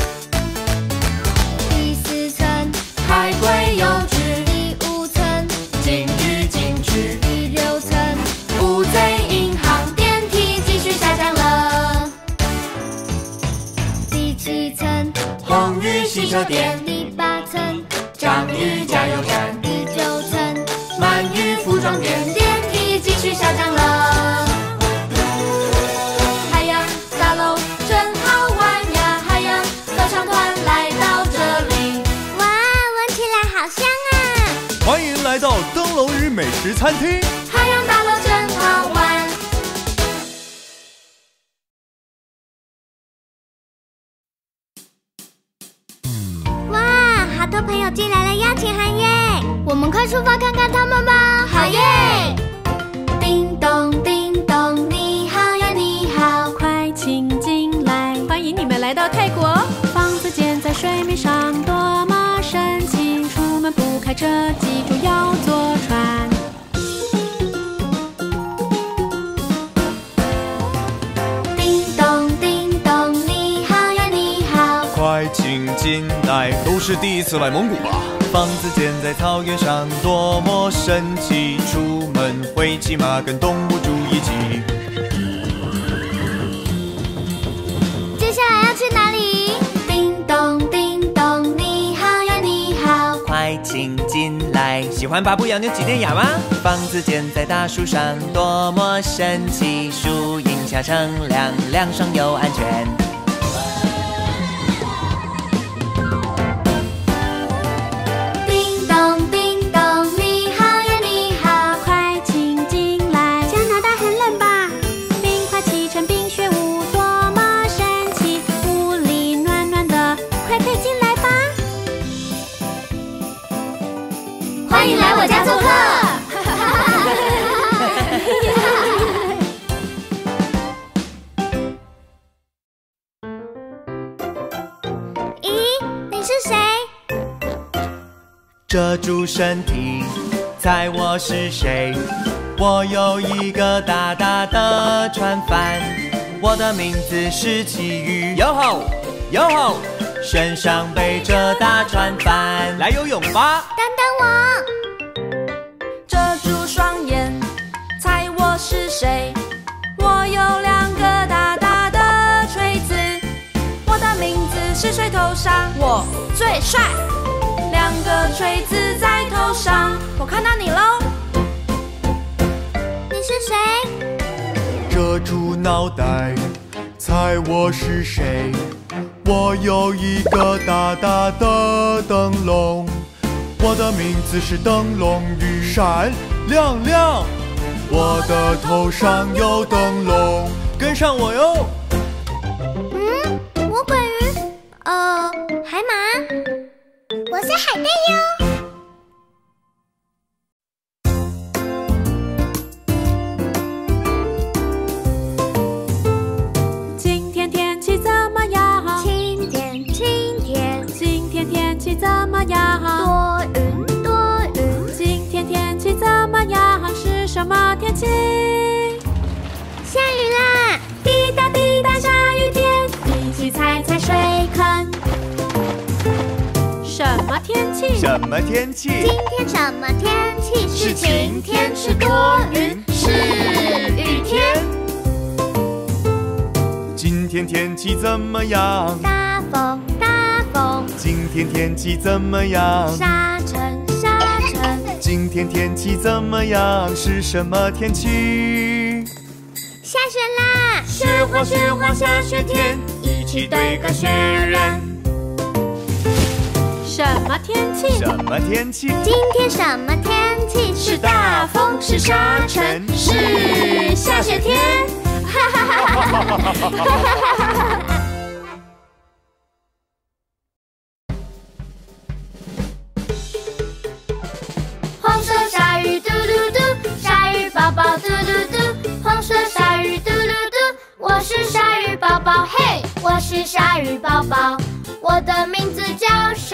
第4层海龟幼稚， 第5层鲸鱼警局， 第6层乌贼银行， 电梯继续下降了。第7层红鱼洗车店， 第8层章鱼加油站， 第9层鳗鱼服装店， 电梯继续下降了。海洋大楼真好玩呀！海洋合唱团来到这里，哇，闻起来好香啊！ 欢迎来到灯笼鱼美食餐厅。 海洋大楼真好玩。哇，好多朋友进来了，邀请函耶！我们快出发看看他们吧。好耶！叮咚叮咚，你好呀你好， 快请进来，欢迎你们来到泰国。房子建在水面上，多么神奇！出门不开车，记住要坐船。 叮咚叮咚，你好呀你好， 快请进来，都是第一次来蒙古吧？房子建在草原上，多么神奇！出门会骑马，跟动物住一起。 接下来要去哪里？叮咚叮咚，你好呀你好， 快请进来！喜欢巴布亚纽几内亚吗？ 房子建在大树上，多么神奇！树荫下乘凉，凉爽又安全。 叮咚叮咚，你好呀你好， 快请进来！ 加拿大很冷吧？ 冰块砌成冰雪舞，多么神奇！屋里暖暖的，快进来吧！ 欢迎来我家做客。咦，你是谁？ 遮住身体，猜我是谁？我有一个大大的船帆，我的名字是奇遇。 哟吼哟吼， 身上背着大船帆， 来游泳吧！ 等等我。 遮住双眼，猜我是谁？我有2个大大的锤子，我的名字是水头上，我最帅。2个锤子在头上，我看到你喽。 你是谁？ 遮住脑袋，猜我是谁？我有一个大大的灯笼，我的名字是灯笼鱼，闪亮亮。我的头上有灯笼，跟上我哟。 魔鬼鱼？海马？我是海带哟。 今天天气怎么样？ 晴天，晴天， 今天天气怎么样？ 多云，多云。 今天天气怎么样？是什么天气？ 下雨啦！ 滴答滴答下雨天，一起猜猜水坑。什么天气？ 什么天气？ 今天什么天气？ 是晴天， 是多云，是雨天。 今天天气怎么样？ 大风，大风。 今天天气怎么样？ 沙尘，沙尘。 今天天气怎么样？是什么天气？ 下雪啦！ 雪花雪花下雪天，一起堆个雪人。 什么么天气？ 什么天气？ 今天什么天气？是大风，是沙尘，是下雪天。哈哈哈哈哈！黄色鲨鱼嘟嘟嘟，鲨鱼宝宝嘟嘟嘟，黄色鲨鱼嘟嘟嘟，我是鲨鱼宝宝，嘿，我是鲨鱼宝宝，我的名字叫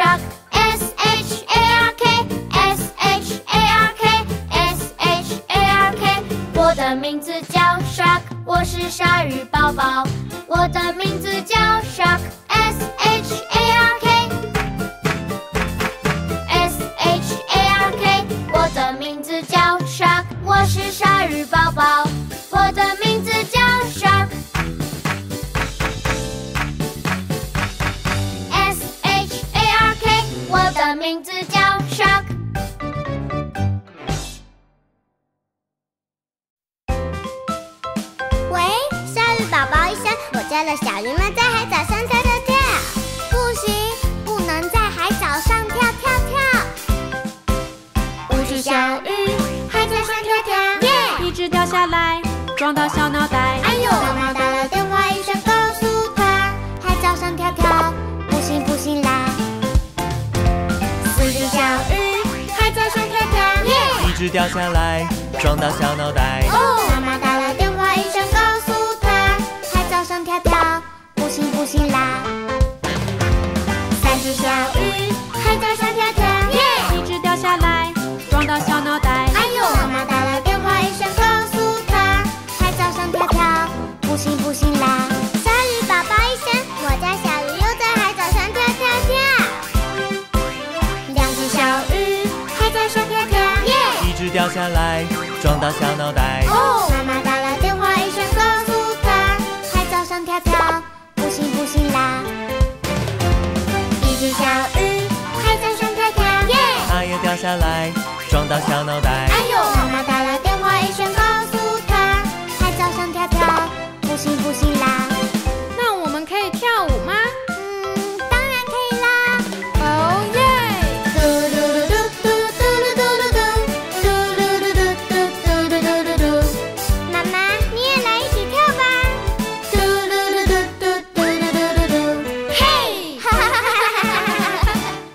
Shark。SHARK，SHARK，SHARK，我的名字叫 Shark， 我是鲨鱼宝宝，我的名字叫 Shark。SHARK，SHARK，我的名字叫 Shark， 我是鲨鱼宝宝，我的名字叫 Shark。SHARK， 我的名字叫 Shark。喂，鲨鱼宝宝医生，我家的小鱼们在海藻上跳跳跳。不行，不能在海藻上跳跳跳。5只小鱼，海藻上跳跳，耶！ 一只掉下来，撞到小脑袋。 哎呦，妈妈打了电话，医生告诉他，海藻上跳跳，不行不行啦。4只小鱼，海藻上跳跳，耶！ 一只掉下来，撞到小脑袋。 哦，妈妈打了电话，医生告诉他，海藻上跳跳，不行不行啦。3只小鱼，海藻上跳跳，耶！ 一只掉下来，撞到小脑袋。 哎呦，妈妈打了电话，医生告诉他，海藻上跳跳，不行不行啦。鲨鱼宝宝医生，我家小鱼又在海藻上跳跳跳。2只小鱼，海藻上跳跳，耶！ 一只掉下来，撞到小脑袋。 哦，妈妈打了电话，医生告诉他，海藻上跳跳，不行不行啦。1只小鱼，海藻上跳跳，耶！ 它也掉下来，撞到小脑袋。 哎呦，妈妈打了电话，医生告诉他，海藻上跳跳，不行不行啦。 那我们可以跳舞吗？ 当然可以啦。 哦耶！ 嘟嘟嘟嘟嘟嘟嘟嘟嘟嘟嘟嘟嘟嘟嘟嘟嘟。妈妈，你也来一起跳吧。嘟嘟嘟嘟嘟嘟嘟嘟嘟。嘿！哈哈哈哈哈哈！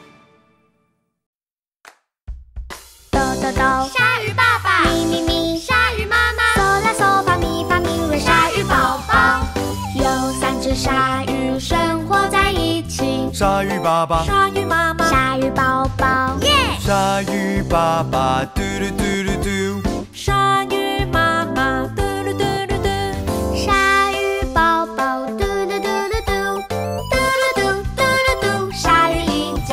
哆哆哆，鲨鱼爸爸；咪咪咪，鲨鱼妈妈；嗦啦嗦发咪发咪瑞，鲨鱼宝宝。有3只鲨鱼生活在一起， 鲨鱼爸爸， 鲨鱼妈妈， 鲨鱼宝宝，耶！ 鲨鱼爸爸，嘟噜嘟噜嘟。 鲨鱼妈妈，嘟噜嘟噜嘟。 鲨鱼宝宝，嘟嘟嘟嘟嘟，嘟噜嘟嘟噜嘟，鲨鱼一家。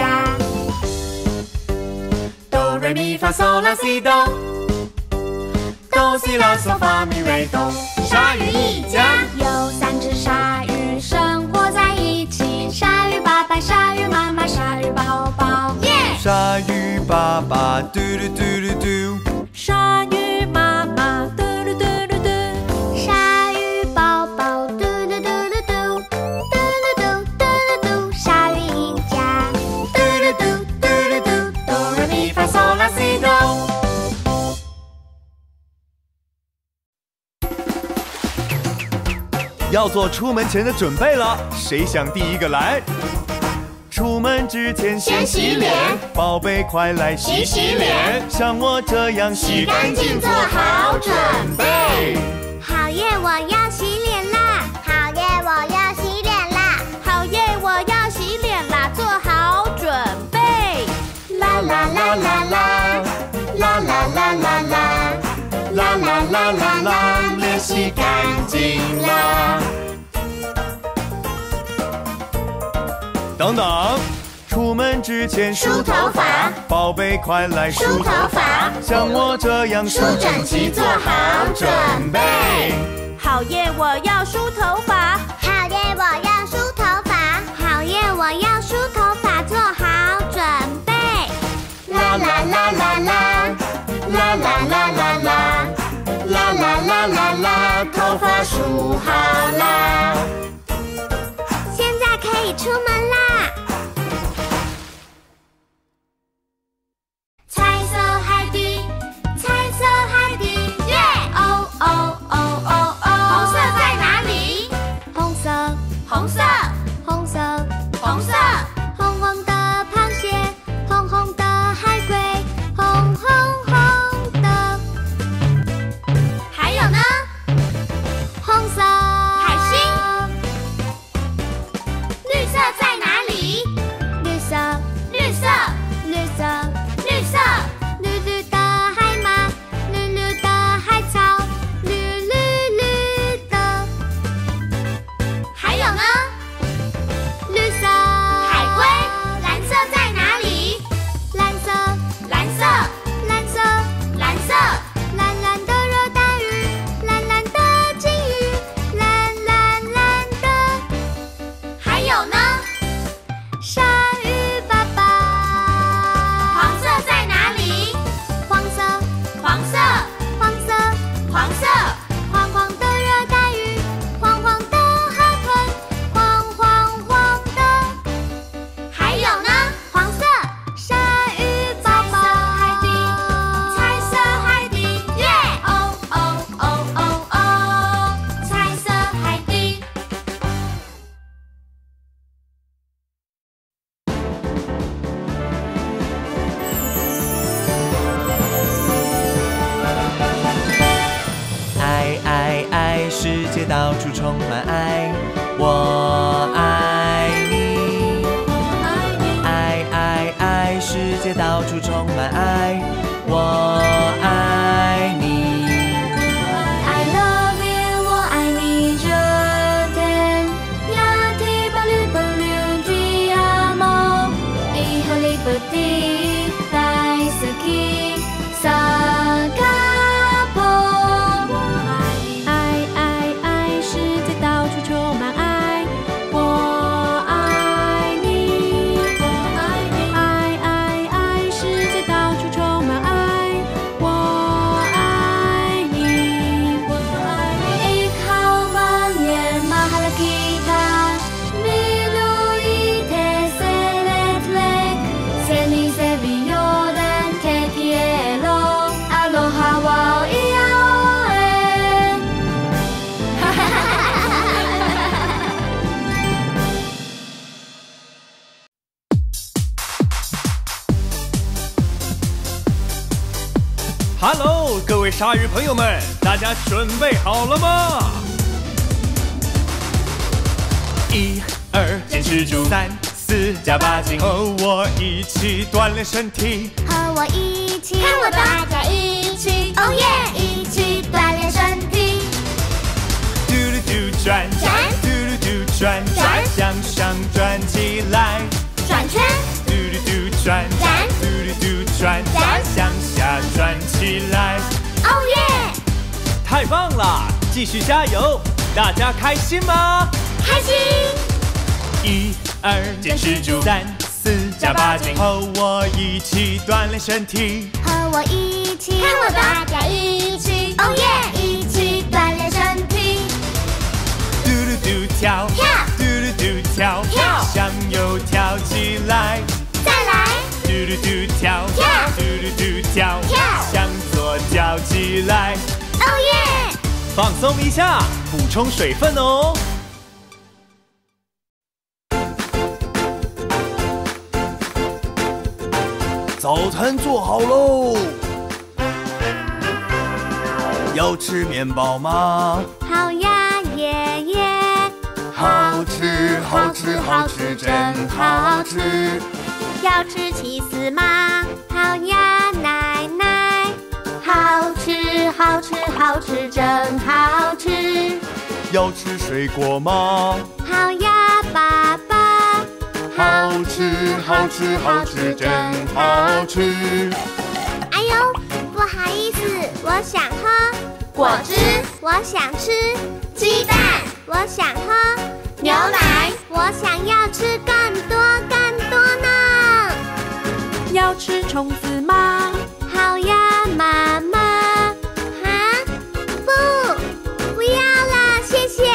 哆瑞咪发嗦啦西哆，哆西啦嗦发咪瑞哆。鲨鱼一家。 有3只鲨鱼生活在一起，鲨鱼爸爸，鲨鱼妈妈，鲨鱼宝宝，耶！ 鲨鱼爸爸，嘟噜嘟噜嘟。 鲨鱼妈妈，嘟噜嘟噜嘟。 鲨鱼宝宝，嘟嘟嘟嘟嘟，嘟噜嘟嘟噜嘟，鲨鱼一家。嘟噜嘟嘟噜嘟，哆瑞咪发嗦啦西哆。 要做出门前的准备了，谁想第一个来？出门之前先洗脸， 宝贝快来洗洗脸，像我这样洗干净做好准备。 好耶，我要洗脸啦！好耶，我要洗脸啦！ 好耶，我要洗脸啦，做好准备。 啦啦啦啦啦，啦啦啦啦啦，啦啦啦啦啦，脸洗干净啦。 等等，出门之前梳头发， 宝贝快来梳梳头发， 像我这样梳整齐做好准备。 好耶，我要梳头发。 好耶，我要梳头发。好耶，我要梳头发，做好准备。啦啦啦啦啦，啦啦啦啦啦，啦啦啦啦啦，头发梳好啦。现在可以出门啦。 充满爱。我爱你，爱爱爱，世界到处充满爱。我爱你。 I love you， 我爱你这天。呀提巴鲁巴鲁提阿莫，伊哈利巴蒂大斯基萨卡波。爱爱爱，世界到处充满爱。我爱你，爱爱爱，世界到处充满爱。我爱你，ik hou van je mahal kita, milu ite seletleg, seni seviyor dan te quiero, aloha wa iaoe. ，Hello， 各位鲨鱼朋友们，大家准备好了吗？1、2，坚持住；3、4，加把劲，和我一起锻炼身体。 和我一起，看我的，大家一起，哦耶，一起锻炼身体。 嘟嘟嘟转转嘟嘟嘟转转向上转起来。 转圈， 嘟嘟嘟转转嘟嘟嘟转转向下转起来。 哦耶， 太棒了，继续加油！大家开心吗开心。 ？1、2，坚持住；3、4，加把劲，和我一起锻炼身体。 和我一起，看我的，大家一起，哦耶，一起锻炼身体。 嘟嘟嘟跳， 跳嘟嘟嘟跳， 跳向右跳起来。 再来， 嘟嘟嘟跳， 跳嘟嘟嘟跳， 跳向左跳起来。 哦耶， 放松一下，补充水分哦。 早餐做好喽，要吃面包吗？ 好呀，爷爷。 好吃，好吃，好吃，真好吃。 要吃起司吗？好呀，奶奶。好吃，好吃，好吃，真好吃。 要吃水果吗？ 好呀，爸爸。 好吃，好吃，好吃，真好吃。 哎呦，不好意思，我想喝果汁，我想吃鸡蛋，我想喝牛奶，我想要吃更多更多呢。 要吃虫子吗？ 好呀，妈妈。啊，不要了，谢谢。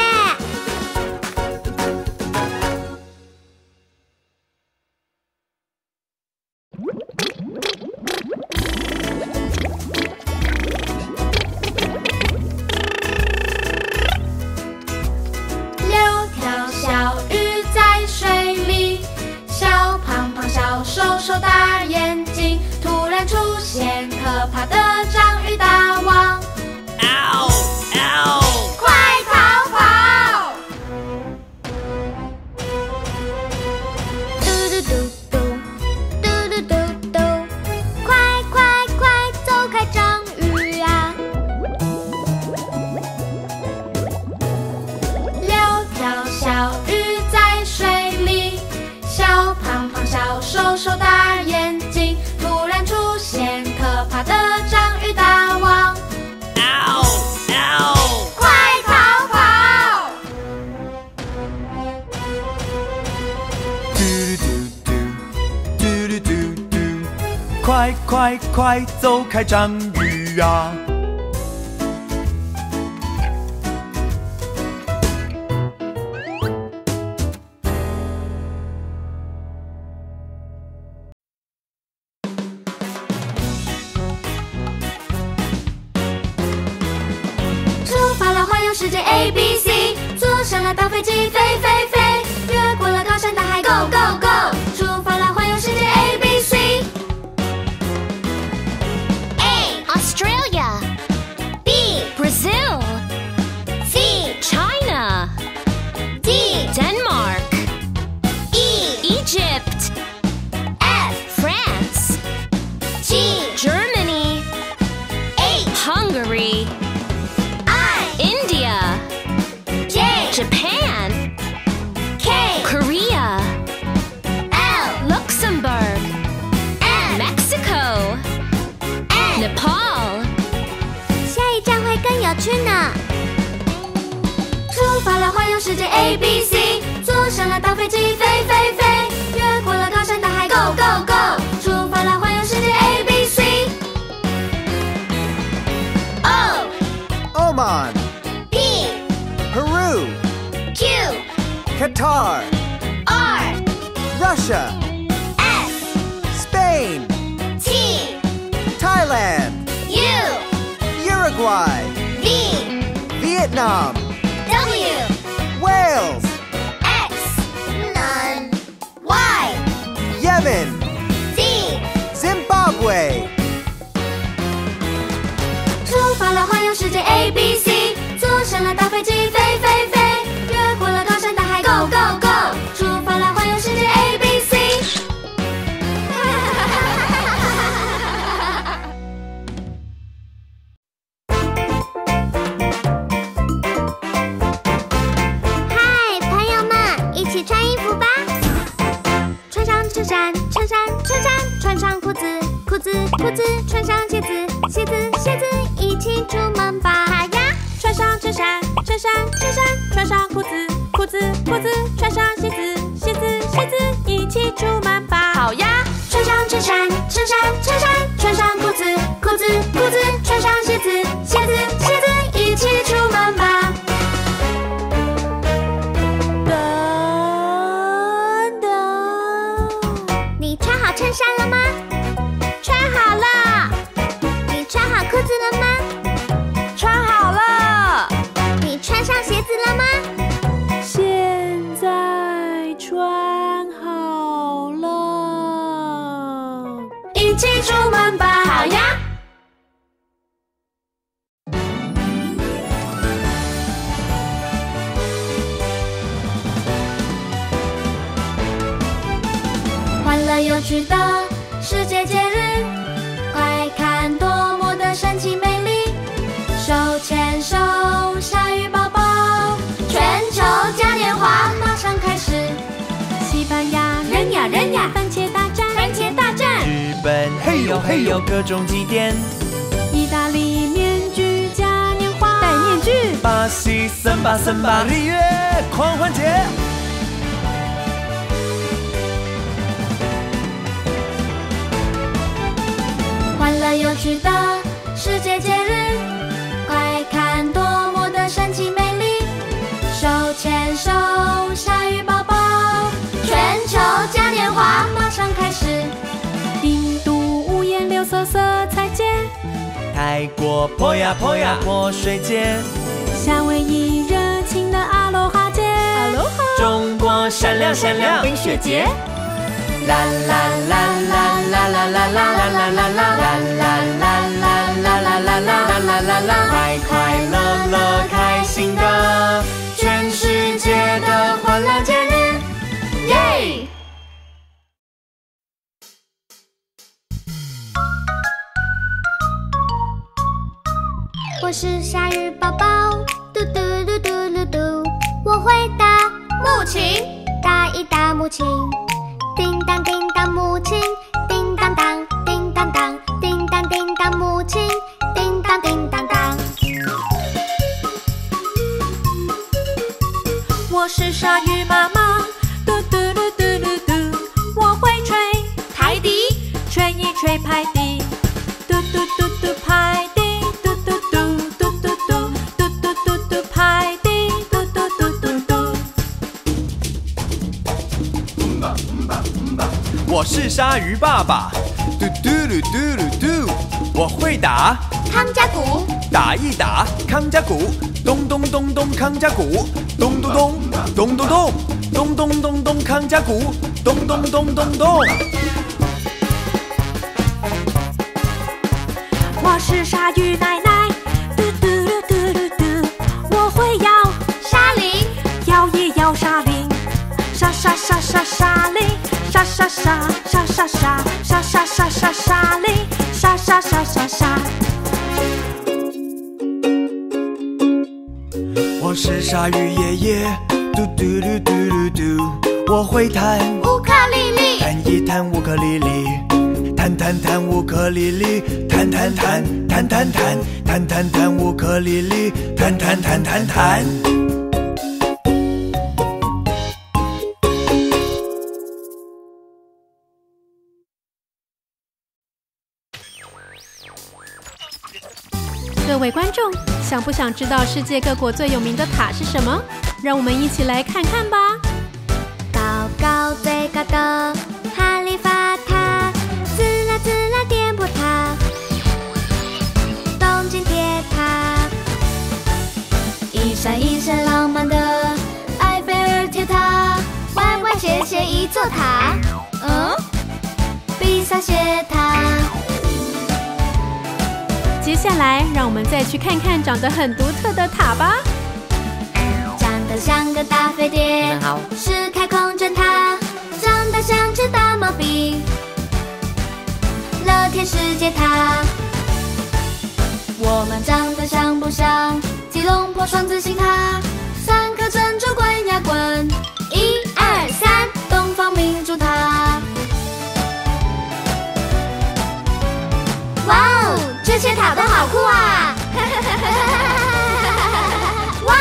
六条小鱼在水里，小胖胖小瘦瘦大眼睛，突然出现可怕的章鱼大王， 嗷嗷！ 快逃跑！嘟嘟嘟嘟，嘟嘟嘟嘟，快快快走开章鱼啊！六条小鱼在水里，小胖胖小瘦瘦大眼睛，突然出现可怕的章鱼大王， 嗷嗷！ 快逃跑！ 嘟嘟嘟，嘟嘟嘟嘟，快快快走开章鱼啊！ 出发了，环游世界 ABC， 坐上了大飞机飞飞飞，越过了高山大海 Go Go Go， 出发了，环游世界 ABC。A Australia， B Brazil， C China， 去呢。出发了，环游世界 ABC， 坐上了大飞机飞飞飞，越过了高山大海 Go Go Go， 出发了，环游世界 ABC。O Oman, P Peru, Q Qatar, R Russia, S Spain, T Thailand, U Uruguay, V Vietnam, W Wales, X None Y Yemen, Z Zimbabwe. 出发了，环游世界 ABC， 坐上了大飞机飞飞飞，越过了高山大海 Go Go Go， 出发了，环游世界 ABC。嗨，朋友们，一起穿衣服吧！穿上衬衫，衬衫，衬衫；穿上裤子，裤子，裤子；穿上鞋子，鞋子，鞋子，一起出门吧！好呀！穿上衬衫，衬衫，衬衫；穿上裤子，裤子，裤子；穿上鞋子，鞋子，鞋子，一起出门吧！好呀！穿上衬衫，衬衫，衬衫；穿上裤子，裤子，裤子；穿上鞋子，鞋子，鞋子，一起出门吧！等等，你穿好衬衫了吗？穿好了。你穿好裤子了吗？穿好了。你穿上鞋子了吗？ 现在穿好了， 一起出门吧！好呀。欢乐有趣的世界节日，快看多么的神奇美丽！手牵手，鲨鱼宝宝，全球嘉年华马上开始。 西班牙人呀人呀， 番茄大战， 番茄大战。 日本嘿呦嘿呦各种祭典， 意大利面具嘉年华，戴面具。 巴西森巴森巴，里约狂欢节。 欢乐有趣的世界节日，快看多么的神奇美丽！手牵手，鲨鱼宝宝，全球嘉年华马上开始。 印度五颜六色色彩节， 泰国泼呀泼呀泼水节， 夏威夷热情的阿罗哈节，阿罗哈。 中国闪亮闪亮冰雪节。啦啦啦啦啦啦啦啦啦啦啦啦啦啦啦啦啦啦啦，快快乐乐开心的全世界的欢乐节日，耶！ 我是鲨鱼宝宝，嘟嘟嘟嘟嘟嘟，我会打木琴，打一打木琴。叮当叮当木琴，叮当当，叮当当，叮当叮当木琴，叮当叮当当。 我是鲨鱼妈妈，嘟嘟嘟嘟嘟嘟，我会吹台笛， 吹一吹拍笛，嘟嘟嘟嘟拍笛，嘟嘟嘟嘟嘟嘟，嘟嘟嘟嘟拍笛，嘟嘟嘟嘟嘟。 我是鲨鱼爸爸，嘟嘟噜嘟噜嘟，我会打康佳鼓， 打一打康佳鼓，咚咚咚咚康佳鼓，咚咚咚咚咚咚咚咚咚咚康佳鼓，咚咚咚咚咚。 我是鲨鱼奶奶，嘟嘟噜嘟噜嘟，我会摇沙铃， 摇一摇沙铃，沙沙沙沙沙铃，沙沙沙沙沙沙沙沙沙沙沙铃，沙沙沙沙沙。 我是鲨鱼爷爷，嘟嘟噜嘟噜嘟，我会弹乌克丽丽， 弹一弹乌克丽丽。 弹弹弹乌克丽丽，弹弹弹弹弹弹，弹弹弹乌克丽丽，弹弹弹弹弹。 各位观众，想不想知道世界各国最有名的塔是什么？让我们一起来看看吧。 高高最高的哈利法塔，滋啦滋啦颠簸塔，东京铁塔，一闪一闪浪漫的埃菲尔铁塔，歪歪斜斜一座塔，比萨斜塔。 接下来，让我们再去看看长得很独特的塔吧。 长得像个大飞碟， 你们好， 是太空针塔。长得像只大毛笔，乐天世界塔。我们长得像不像吉隆坡双子星塔？三颗珍珠滚呀滚，1、2、3，东方明珠塔。哇哦，这些塔都好酷啊！哇！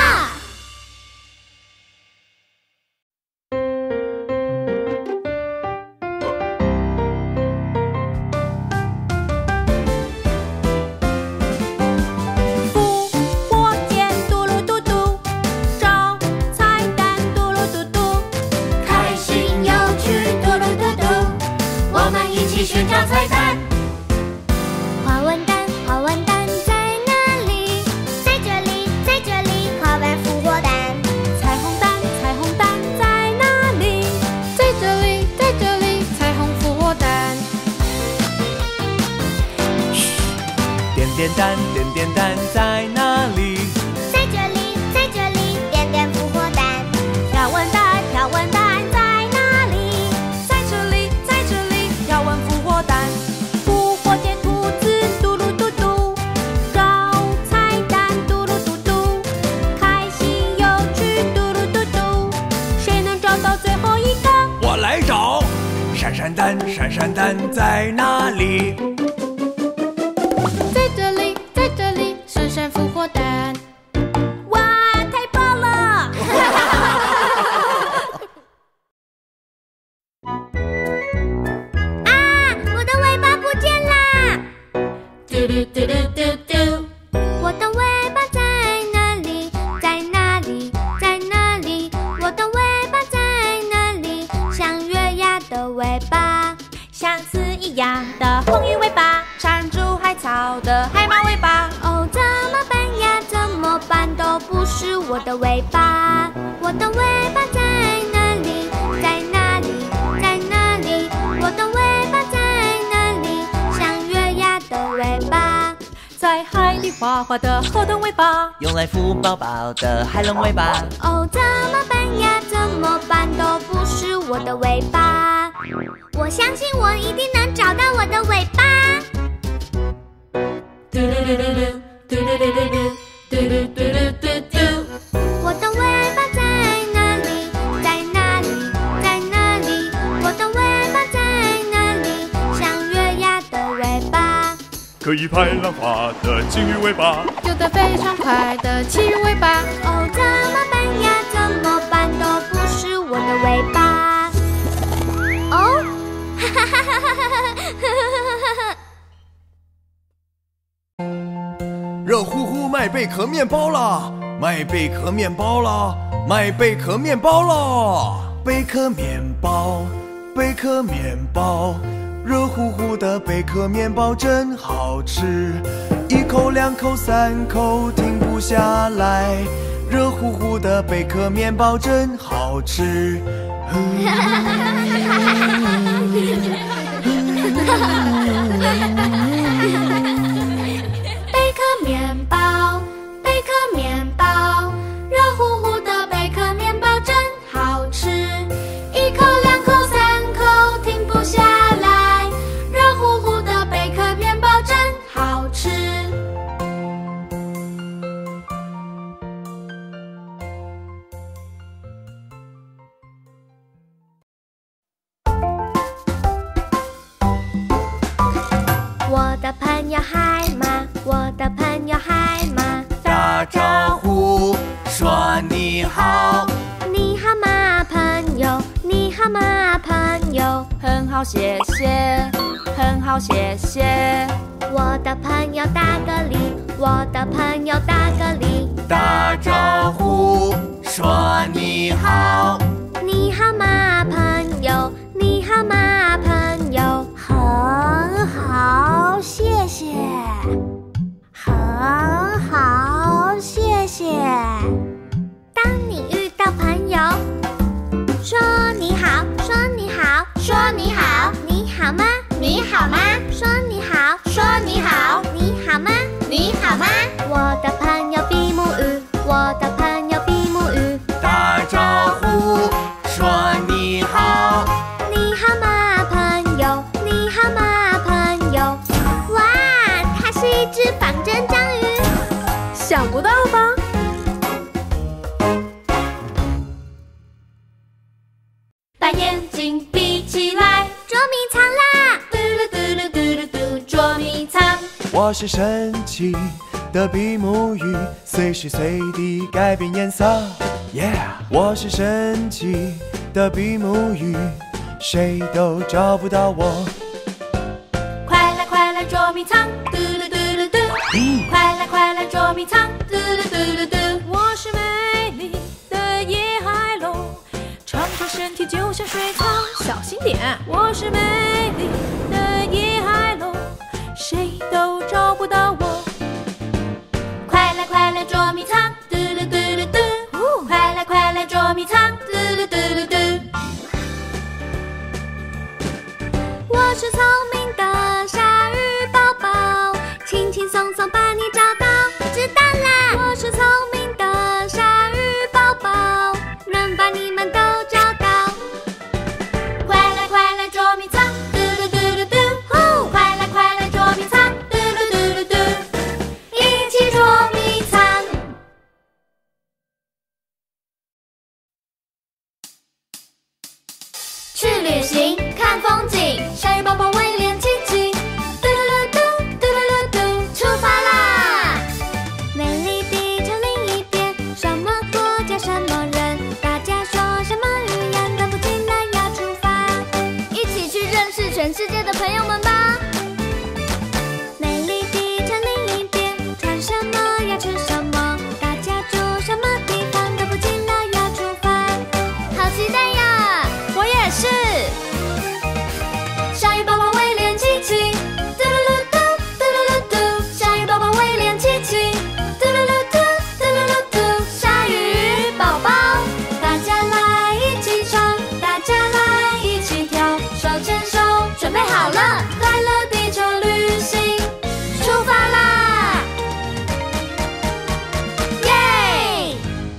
寻找彩蛋， 花纹蛋，花纹蛋在哪里？在这里，在这里，花瓣复活蛋。 彩虹蛋，彩虹蛋在哪里？在这里，在这里，彩虹复活蛋。 嘘，点点蛋，点点蛋在哪里？ 在这里，在这里，点点复活蛋。 条纹蛋，条纹蛋在哪里？在这里，在这里，条纹复活蛋。复活节兔子嘟噜嘟嘟，找彩蛋嘟噜嘟嘟，开心有趣嘟噜嘟嘟，谁能找到最后一个？ 我来找。闪闪蛋，闪闪蛋在哪里？ 在这里，在这里，闪闪复活蛋。哇，太棒了！ 我的尾巴不见啦！ 嘟噜嘟噜嘟嘟， 我的尾巴在哪里？在哪里？在哪里？我的尾巴在哪里？像月牙的尾巴， 像刺一样的红鱼尾巴，缠住海草的海马尾巴。 哦，怎么办呀？怎么办？都不是我的尾巴。我的尾巴在哪里？在哪里？在哪里？我的尾巴在哪里？像月牙的尾巴。 在海里滑滑的河豚尾巴， 用来孵宝宝的海龙尾巴。 哦，怎么办呀？怎么办？都不是我的尾巴。我相信我一定能找到我的尾巴。 嘟噜噜噜噜，嘟噜噜噜噜，嘟噜嘟噜嘟嘟。 我的尾巴在哪里？在哪里？在哪里？我的尾巴在哪里？像月牙的尾巴。 可以拍浪花的鲸鱼尾巴， 游得非常快的旗鱼尾巴。 哦，怎么办呀？怎么办？都不是我的尾巴。哦，哈哈哈哈哈哈！ 热乎乎卖贝壳面包啦！卖贝壳面包啦！卖贝壳面包啦！贝壳面包，贝壳面包，热乎乎的贝壳面包真好吃，一口两口三口停不下来，热乎乎的贝壳面包真好吃。 贝壳面包，贝壳面包，热乎乎的贝壳面包真好吃，一口两口三口停不下来，热乎乎的贝壳面包真好吃。 的朋友海马，我的朋友海马， 打招呼说你好， 你好吗，朋友？你好吗，朋友？ 很好，谢谢，很好，谢谢。 我的朋友打个礼，我的朋友打个礼， 打招呼说你好， 你好吗，朋友？你好吗，朋友？ 很好，谢谢。很好，谢谢。 当你遇到朋友，说你好，说你好，说你好，你好吗？你好吗？说你好，说你好，你好吗？你好吗？我的朋友比目鱼，我的朋友比目鱼， 打招呼说你好， 你好吗，朋友？你好吗，朋友？哇，它是一只仿真章鱼， 想不到吧？ 把眼睛闭起来，捉迷藏啦！嘟噜嘟噜嘟噜嘟，捉迷藏。 我是神奇的比目鱼，随时随地改变颜色。Yeah， 我是神奇的比目鱼，谁都找不到我。 快来快来捉迷藏，嘟噜嘟噜嘟！快来快来捉迷藏，嘟噜嘟噜嘟！ 我是美丽的野海龙，长长身体就像水草，小心点！我是美丽的野海龙，谁都找不到我。 快来快来捉迷藏，嘟噜嘟噜嘟！快来快来捉迷藏，嘟噜嘟噜嘟！我是聪明的鲨鱼宝宝，轻轻松松把你找到，知道啦！我是聪明的鲨鱼宝宝，能把你们都找到。快来快来捉迷藏，嘟噜嘟噜嘟！快来快来捉迷藏，嘟噜嘟噜嘟！一起捉迷藏。去旅行看风景，鲨鱼宝宝威廉亲亲，嘟噜噜嘟，嘟噜噜嘟，出发啦！美丽地球另一边，什么国家什么人，大家说什么语言都不尽然要出发，一起去认识全世界的朋友们吧！美丽地球另一边，穿什么要吃什么，大家住什么地方都不尽然要出发，好期待呀！我也是。鲨鱼宝宝威廉亲亲，嘟噜噜嘟，嘟噜噜嘟。鲨鱼宝宝威廉亲亲，嘟噜噜嘟，嘟噜噜嘟。鲨鱼宝宝，大家来一起唱，大家来一起跳，手牵手，准备好了，快乐地球旅行，出发啦！耶！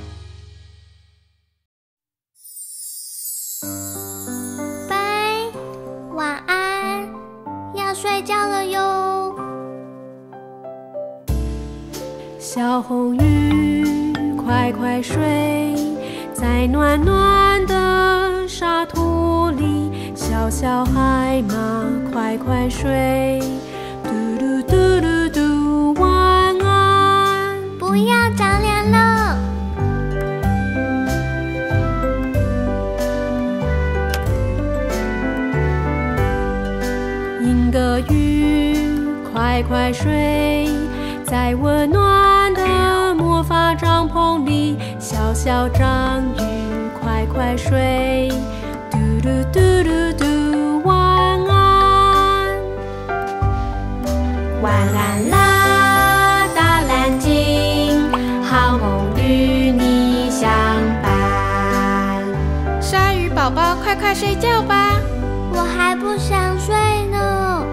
拜，晚安，要睡觉了哟。 小红鱼，快快睡，在暖暖的沙土里。小小海马，快快睡，嘟噜嘟噜嘟，晚安。 不要着凉了。 银鸽鱼，快快睡，在温暖的魔法帐篷里。小小章鱼，快快睡，嘟噜嘟噜嘟，晚安。 晚安啦，大蓝鲸，好梦与你相伴。 鲨鱼宝宝，快快睡觉吧！ 我还不想睡呢。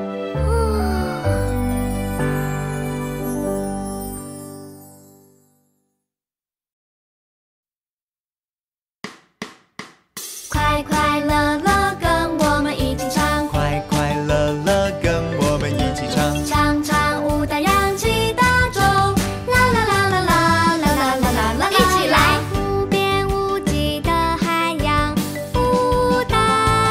快快乐乐跟我们一起唱， 快快乐乐跟我们一起唱， 唱唱舞蹈扬起大钟，啦啦啦啦啦啦啦啦啦啦，一起来！无边无际的海洋，舞蹈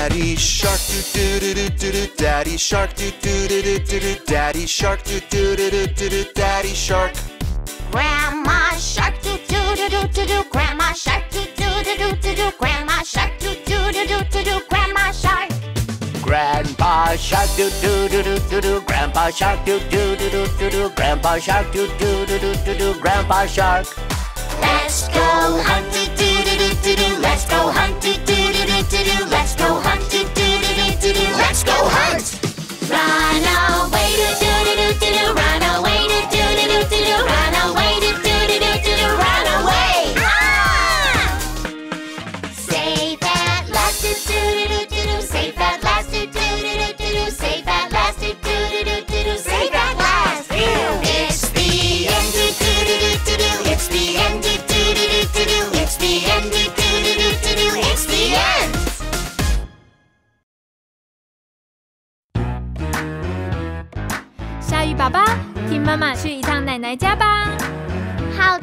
Daddy shark do do do do do do. Daddy shark do do do do do do. Daddy shark do do do do do do. Daddy shark. Grandma shark do do do do do do. Grandma shark do do do do do do. Grandma shark do do do do do do. Grandma shark. Grandpa shark do do do do do do. Grandpa shark do do do do do do. Grandpa shark do do do do do do. Grandpa shark. Let's go hunt do do do do do do. Let's go hunt do do do do do do. Let's go hunt do do do do do do. Let's go hunt. Run away do do do do do do. Run away do do do do do do. Run away do do do do do do. Run away. Safe at last do do do do do. Safe at last do do do do do. Safe at last do do do do do. Safe at last. It's the end do do do do do. It's the end do do do do do. It's the end do do do do do. It's the end. 鲨鱼宝宝，听妈妈去一趟奶奶家吧。 好的。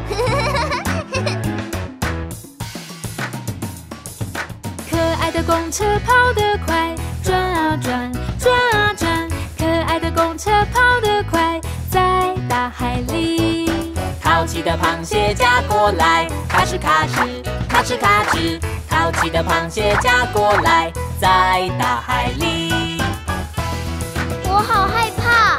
可爱的公车跑得快，转啊转，转啊转。可爱的公车跑得快，在大海里。 淘气的螃蟹夹过来，咔哧咔哧，咔哧咔哧。淘气的螃蟹夹过来，在大海里。 我好害怕。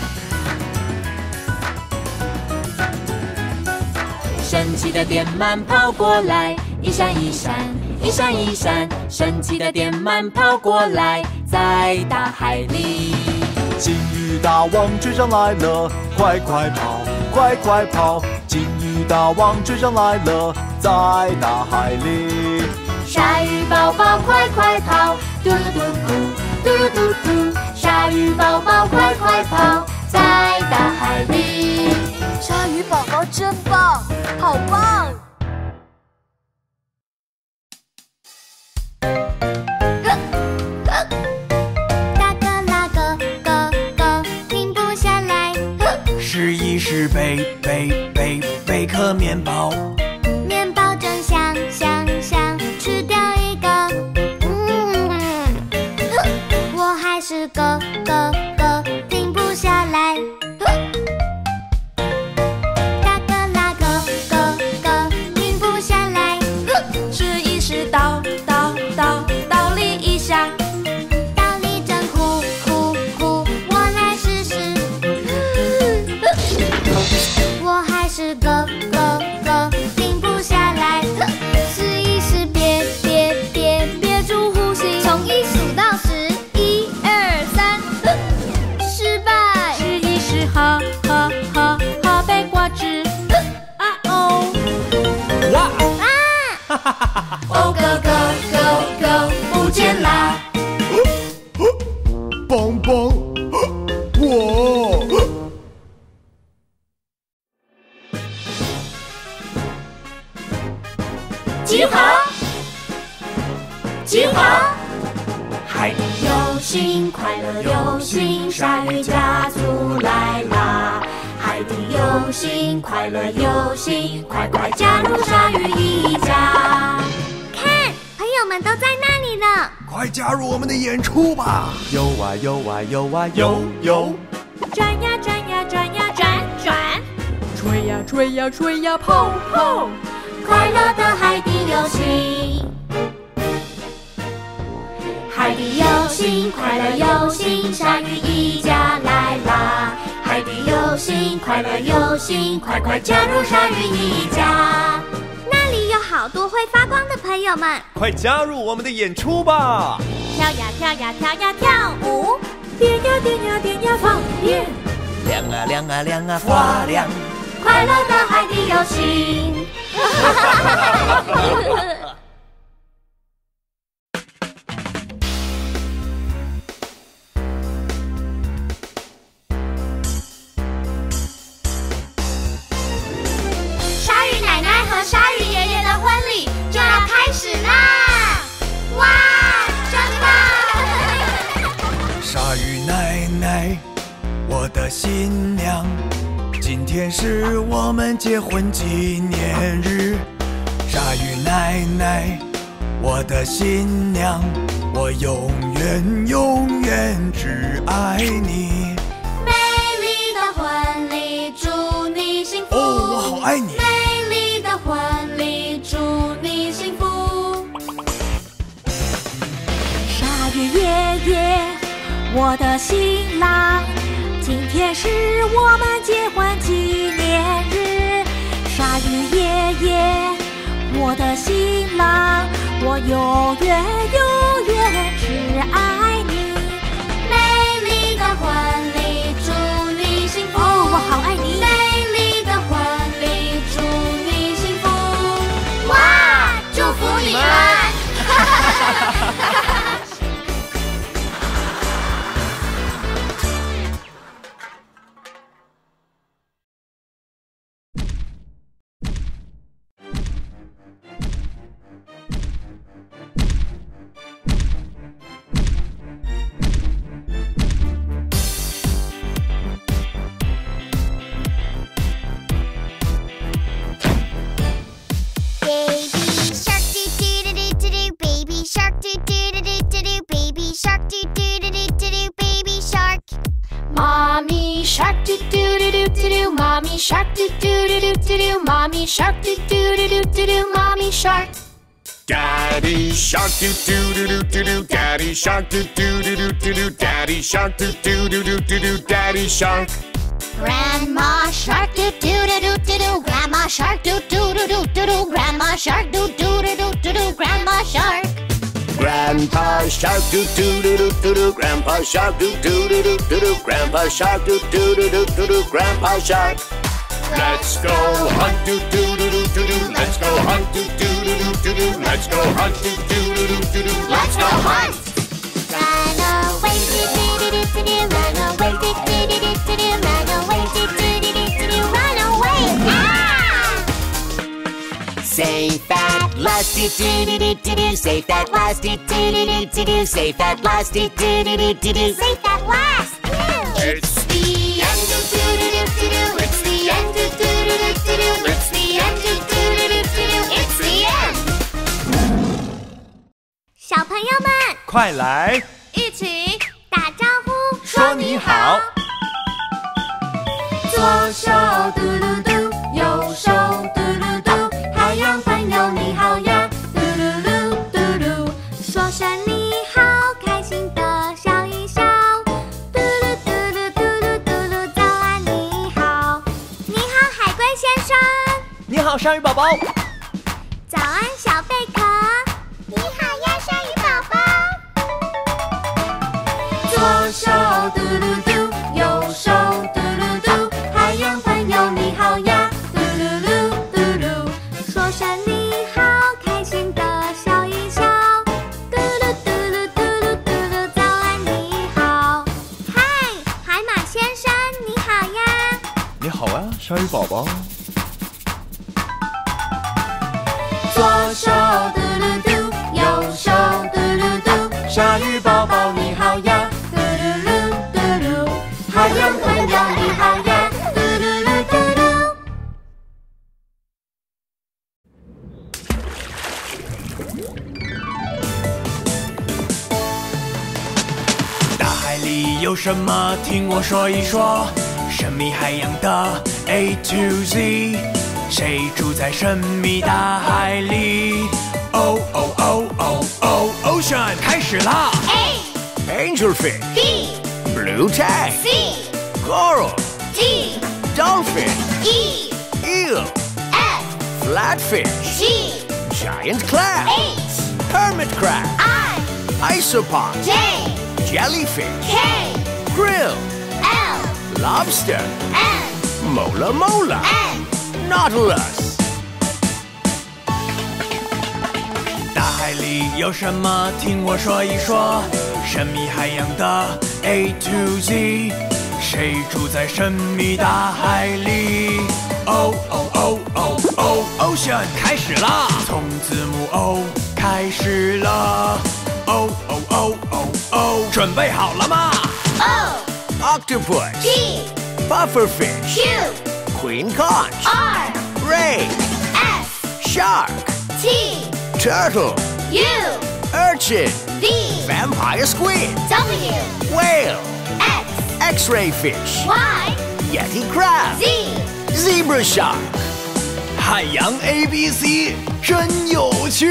神奇的电鳗跑过来，一闪一闪，一闪一闪。神奇的电鳗跑过来，在大海里。 金鱼大王追上来了，快快跑，快快跑！金鱼大王追上来了，在大海里。 鲨鱼宝宝快快跑，嘟噜嘟嘟，嘟噜嘟嘟。鲨鱼宝宝快快跑，在大海里。 鲨鱼宝宝真棒，好棒！ 大哥啦咯咯咯，停不下来。 试一试贝壳面包， 面包真香香香，吃掉一个。我还是咯咯咯，停不下来。大哥啦咯咯咯，停不下来。 试一试倒立一下， 倒立真酷酷酷，我来试试。我还是咯咯咯，停不下来。试一试憋住呼吸，从1数到10，1、2、3，失败。 试一试哈哈哈哈被挂纸，啊哦， 哇！ 哦哥哥哥哥不见啦！ 蹦蹦，我。 集合！集合！ 海底游行，快乐游行，鲨鱼家族来啦！海底游行，快乐游行，快快加入鲨鱼一家！ 看，朋友们都在那里呢。 快加入我们的演出吧！ 游啊游啊游啊游游， 转呀转呀转呀转转，吹呀吹呀吹呀泡泡，快乐的海底游行。海底游行，快乐游行，鲨鱼一家来啦！海底游行，快乐游行，快快加入鲨鱼一家！ 那里有好多会发光的朋友们， 快加入我们的演出吧！ 跳呀跳呀跳呀跳舞，点呀点呀点呀放电， 亮啊亮啊亮啊发亮， 快乐的海底游行。 鲨鱼奶奶和鲨鱼爷爷的婚礼就要开始啦！哇，真棒！ 鲨鱼奶奶，我的新娘，今天是我们结婚纪念日。鲨鱼奶奶，我的新娘， 我永远永远只爱你。 美丽的婚礼，祝你幸福。 哦，我好爱你。 美丽的婚礼，祝你幸福。 鲨鱼爷爷，我的新郎，今天是我们结婚纪念日。鲨鱼爷爷，我的新郎，我永远永远只爱你。 美丽的婚礼，祝你幸福。 哦，我好爱你。 美丽的婚礼，祝你幸福。哇，祝福你们！Mommy shark do do do do do do. Mommy shark do do do do do do. Mommy shark do do do do do do. Mommy shark. Daddy shark do do do do do do. Daddy shark do do do do do do. Daddy shark do do do do do do. Daddy shark. Grandma shark do do do do do do. Grandma shark do do do do do do. Grandma shark do do do do do do. Grandma shark. Grandpa shark do do do do do do. Grandpa shark do do do do do do. Grandpa shark do do do do do do. Grandpa shark. Let's go hunt do do do do do do. Let's go hunt do do do do do do. Let's go hunt do do do do do do. Let's go hunt. Run away do do do do do. Run away do do do do do. Run away do do do do do. Run away. Ah! Safe at last do do do do do. Safe at last do do do do do. Safe at last do do do do do. Safe at last. It's the end do do do do do. It's the end do do do do do. It's the end do do do do do. It's the end. 小朋友们， 快来一起打招呼， 说你好。 左手嘟噜嘟，右手嘟噜嘟，海洋朋友你好呀，嘟噜噜嘟噜，说声你好，开心的笑一笑，嘟噜嘟噜嘟噜嘟噜，早安你好，你好海龟先生， 你好鲨鱼宝宝， 早安小贝壳，你好呀鲨鱼宝宝，左手嘟噜嘟，右手嘟噜嘟，海洋朋友你好呀，嘟噜噜嘟噜，说声你好，开心的笑一笑，嘟噜嘟噜嘟噜嘟噜，早安你好，嗨，海马先生你好呀， 你好啊，鲨鱼宝宝。 左手嘟噜嘟，右手嘟噜嘟，鲨鱼宝宝你好呀，嘟噜噜嘟噜，海洋朋友你好呀，嘟噜噜嘟噜。 大海里有什么？听我说一说。神秘海洋的 A to Z， 谁住在神秘大海里？哦哦哦哦哦 ，Ocean 开始啦 Angelfish. B Blue tang. C Coral. D Dolphin. E Eel. F Flatfish. G Giant crab. H Hermit crab. I Isopod. J Jellyfish. K Krill. L Lobster. M Mola mola. N Nautilus. 大海里有什么？听我说一说。神秘海洋的 A to Z， 谁住在神秘大海里？哦哦哦哦哦 ，Ocean 开始啦！从字母 O 开始了。哦哦哦哦哦，准备好了吗 O Octopus. P Pufferfish. Q Queen conch. R Ray. S Shark. T Turtle. U Urchin. V. Vampire squid. W. Whale. X. X-ray fish. Y. Yeti crab. Z. Zebra shark. 海洋 ABC 真有趣。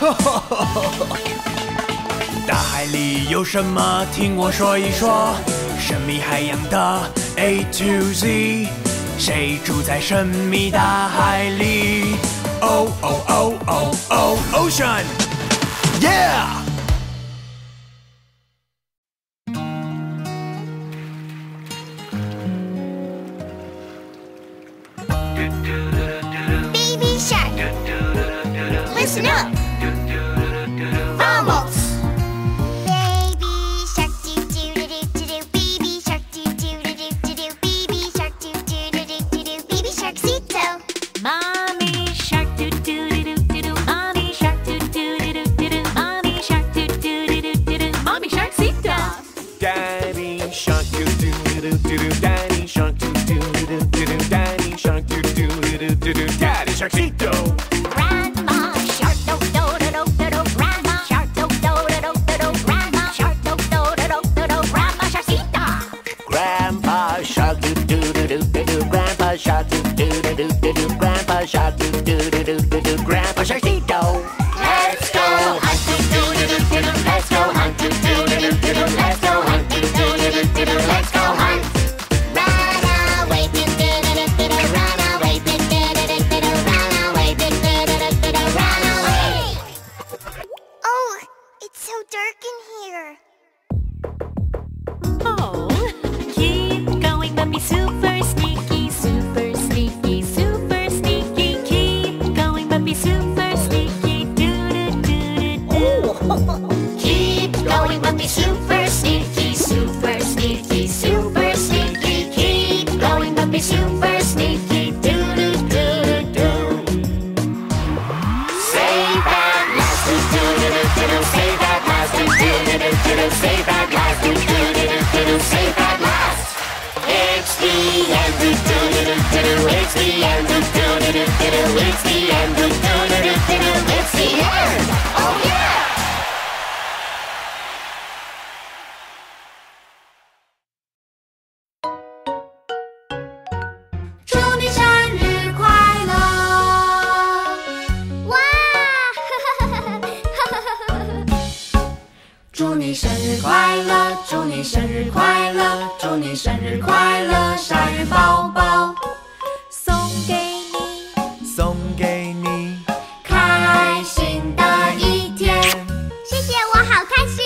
大海里有什么？听我说一说。神秘海洋的 A to Z， 谁住在神秘大海里 ？Oh oh oh oh oh Ocean， Yeah！ Baby shark. Listen up. Vamos. Baby shark do do do do do do. Baby shark do do do do do do. Baby shark do do do do do do. Baby sharkcito. Mommy shark do do do do do do. Mommy shark do do do do do do. Mommy shark do do do do do do. Mommy sharkcito. Daddy shark do do do do do. Daddy shark do do do do do. Daddy shark do do do do do. Daddy sharkcito. Grandma shark do do do do do do. Grandma shark do do do do do do. Grandma shark do do do do do do. Grandma sharkcito. Grandpa shark do do do do do do. Grandpa shark do do do do do do. Grandpa shark do do do do do do. Grandpa sharkcito. Let's go hunt do do do do do do. Let's go hunt do do do do do do. Let's go hunt do do do do do do. Let's go hunt. Run away do do do do do do. Run away do do do do do do. Run away do do do do do do. Run away. Oh, it's so dark in here. Oh, keep going, but be super sneaky, super sneaky, super sneaky. Keep going, but be super sneaky. Do do do do do. Keep going, but be super sneaky, super sneaky, super sneaky. Keep going, but be super sneaky. Do do do do do. Save that last do do do do do do. Save that last do do do do do do. Save that last do do do do do do. Save that last. It's the end do do do do do do. It's the end do do do do do do. It's the end do do do do do do. It's the end. Oh yeah. 祝你生日快乐！哇！祝你生日快乐！祝你生日快乐！祝你生日快乐，鲨鱼宝宝！ 送给你， 送给你， 开心的一天。谢谢，我好开心。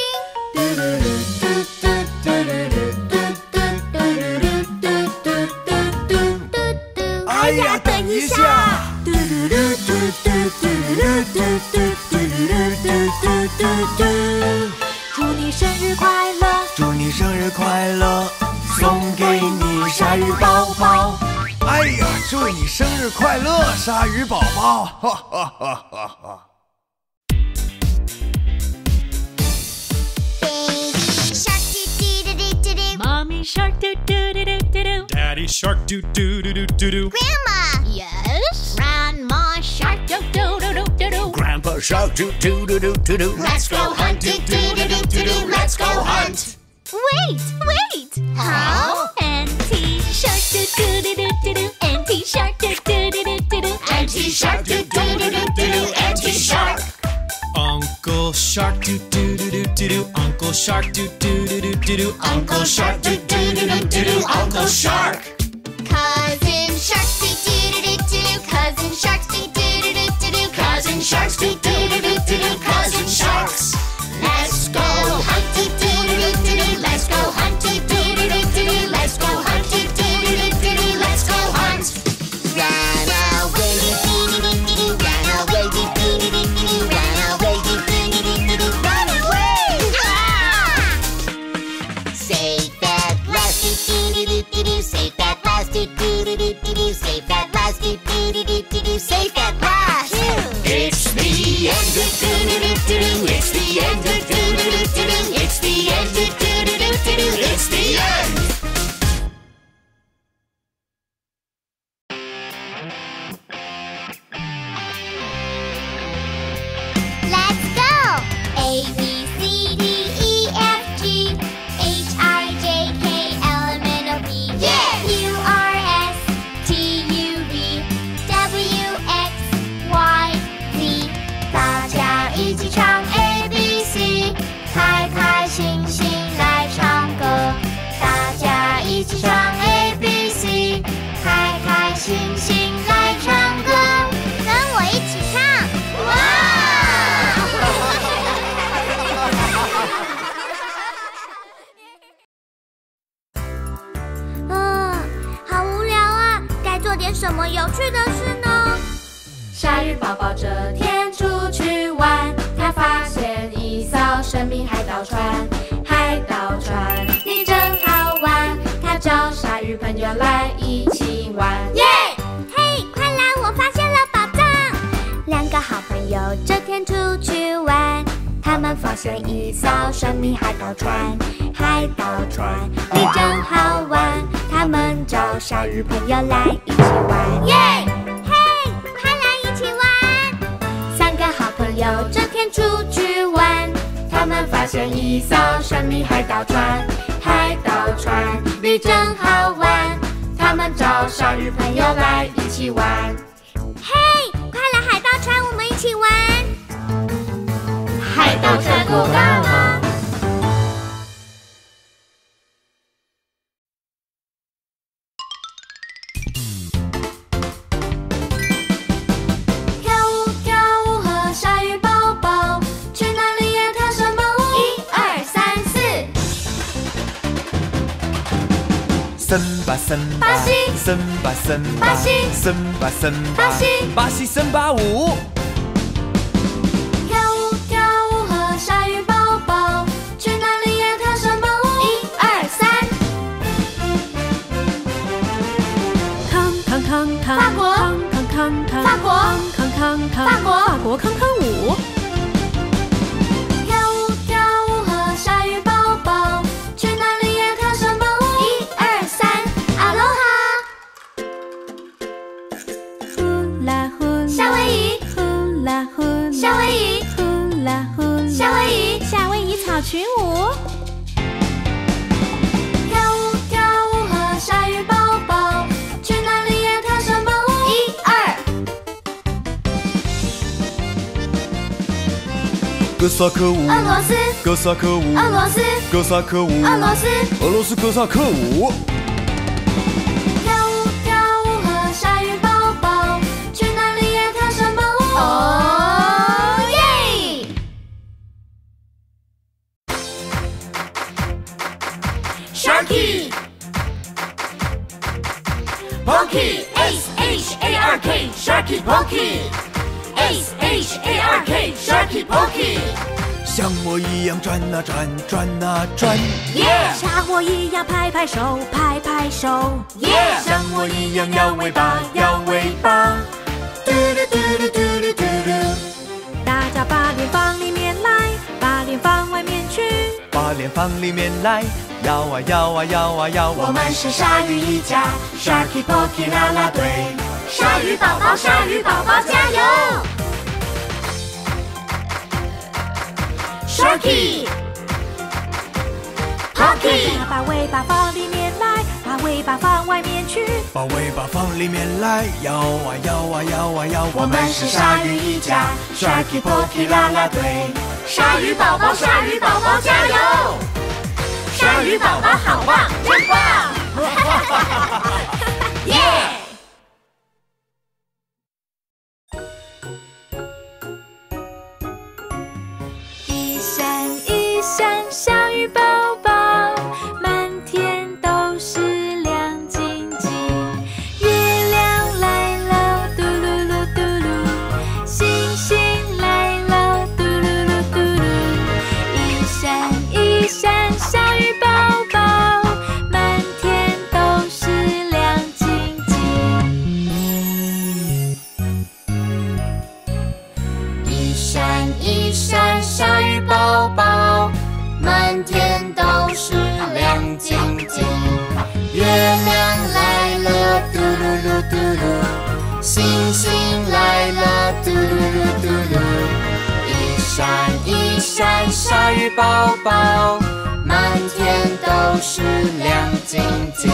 哎呀，等一下！ 祝你生日快乐！ 祝你生日快乐，送给你鲨鱼宝宝。哎呀，祝你生日快乐，鲨鱼宝宝！哈哈哈哈哈。 Mommy shark do do do do do do. Daddy shark do do do do do do. Grandma! Yes? Grandma shark do do do do do do. Grandpa shark do do do do do do. Let's go hunt do do do do do do. Let's go hunt. Wait, wait. Huh? Auntie shark do do do do do do. Auntie shark do do do do do do. Auntie shark do do do do do do. Auntie shark. Uncle shark do do do do do do. Uncle shark do do do do do do. Uncle shark do do do do do do. Uncle shark. Cousin sharks do do do do do. Cousin sharks do do do do do do. Cousin sharks do do do do do do. Cousin sharks. Let's go hunt do do do do do do. Let's go hunt do do do do do do. Let's go hunt do do do do do do. Let's go hunt. Run away do do do do do. Run away do do do do do. Run away do do do do do. Run away! Ah! Save that last do do do do do. Save that last do do do do do. Save that last do do do do do. Save that last. It's the end do do do do do. It's the end do do do do do. It's the end do do do do do. It's the end. Let's go! A 做点什么有趣的事呢？ 鲨鱼宝宝这天出去玩，他发现一艘神秘海盗船。海盗船，你真好玩，他找鲨鱼朋友来一起玩。 耶！嘿，快来，我发现了宝藏！两个好朋友这天出去玩，他们发现一艘神秘海盗船。海盗船，你真好玩，他们找鲨鱼朋友来一起玩。耶！嘿，快来一起玩！ 三个好朋友这天出去玩，他们发现一艘神秘海盗船。海盗船，你真好玩，他们找鲨鱼朋友来一起玩。 嘿，快来海盗船，我们一起玩！ 海盗船过港了。跳舞跳舞和鲨鱼宝宝，去哪里呀？跳什么舞？1、2、3、4。 森巴森巴， 巴西森巴森巴， 巴西森巴森巴， 巴西巴西森巴舞。 跳舞跳舞和鲨鱼宝宝，去哪里呀？跳什么舞？1、2、3。 康康康康， 法国康康康康， 法国康康康， 法国法国康康舞。 跳舞跳舞和鲨鱼宝宝，去哪里呀？跳什么舞？1、2、3，阿罗哈。 呼啦呼啦， 夏威夷呼啦呼啦， 夏威夷呼啦呼啦， 夏威夷夏威夷草裙舞。 跳舞跳舞和鲨鱼宝宝，去哪里呀？跳什么舞？1、2。 哥萨克舞， 俄罗斯哥萨克舞， 俄罗斯哥萨克舞， 俄罗斯。 俄罗斯哥萨克舞。 跳舞跳舞和鲨鱼宝宝，去哪里呀？跳什么舞？哦耶！ Sharky Pokey S-H-A-R-K Sharky Pokey S-H-A-R-K Sharky Pokey 像我一样转啊转，转啊转。 像我一样拍拍手，拍拍手。 像我一样摇尾巴，摇尾巴。嘟噜嘟噜嘟噜嘟噜。 大家把脸放里面来，把脸放外面去。 把脸放里面来，摇啊摇啊摇啊摇。 我们是鲨鱼一家 ，Sharky Pokey 啦啦队。鲨鱼宝宝，鲨鱼宝宝加油 ！Sharky Pokey 把尾巴放里面来，把尾巴放外面去。 把尾巴放里面来，摇啊摇啊摇啊摇。 我们是鲨鱼一家 ，Sharky Pokey 啦啦队。鲨鱼宝宝，鲨鱼宝宝加油！鲨鱼宝宝好棒，真棒！耶！ 一闪一闪小鱼宝宝，满天都是亮晶晶。月亮来了，嘟噜噜嘟噜，星星来了，嘟噜噜嘟噜。一闪一闪小鱼宝宝，满天都是亮晶晶。 一闪一闪小鱼宝宝，满天都是亮晶晶。月亮来了，嘟噜噜嘟噜，星星来了，嘟噜噜嘟噜。一闪一闪小鱼宝宝，满天都是亮晶晶。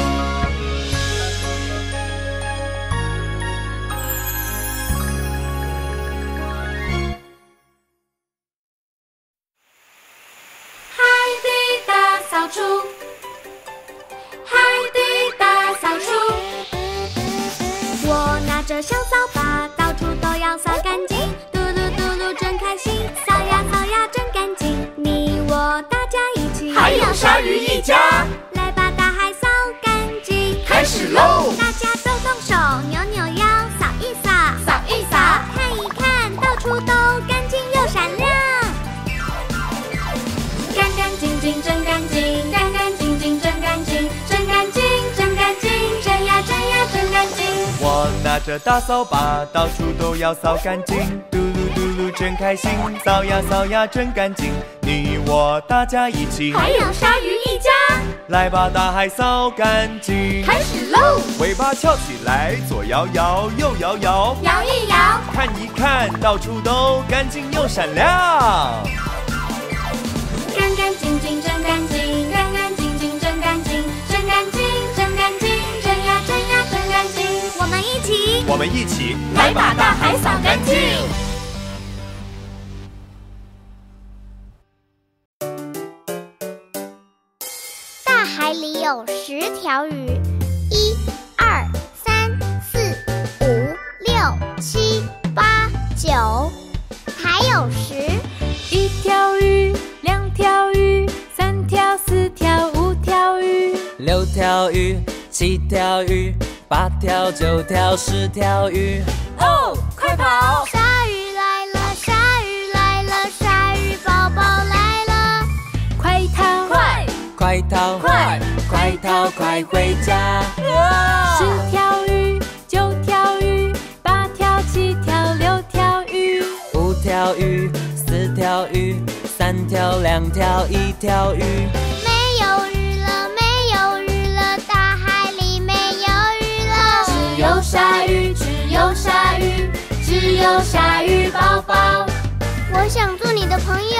海底大扫除，海底大扫除。 我拿着小扫把，到处都要扫干净。嘟噜嘟噜真开心，扫呀扫呀真干净。你我大家一起， 还有鲨鱼一家， 来把大海扫干净。 开始喽！ 大家动动手，扭拿着大扫把，到处都要扫干净。嘟噜嘟噜真开心，扫呀扫呀真干净。你我大家一起， 还有鲨鱼一家， 来把大海扫干净。 开始喽！ 尾巴翘起来，左摇摇，右摇摇， 摇一摇， 看一看，到处都干净又闪亮。 干干净净真干净，干干净净真干净，真干净真干净，真呀真呀真干净。我们一起来把大海扫干净。 大海里有10条鱼，1、2、3、4、5、6、7、8、9，还有10。 1条鱼，2条鱼，3条、4条、5条鱼 ，6条鱼，7条鱼，8条、9条、10条鱼。 哦，快跑！ 鲨鱼来了，鲨鱼来了，鲨鱼宝宝来了， 快逃！ 快逃！快逃！快回家 ！10条鱼，9条鱼，8条、7条、6条鱼 ，5条鱼，4条鱼，3条、2条、1条鱼。 没有鱼了，没有鱼了，大海里没有鱼了，只有鲨鱼，只有鲨鱼，只有鲨鱼宝宝。我想做你的朋友。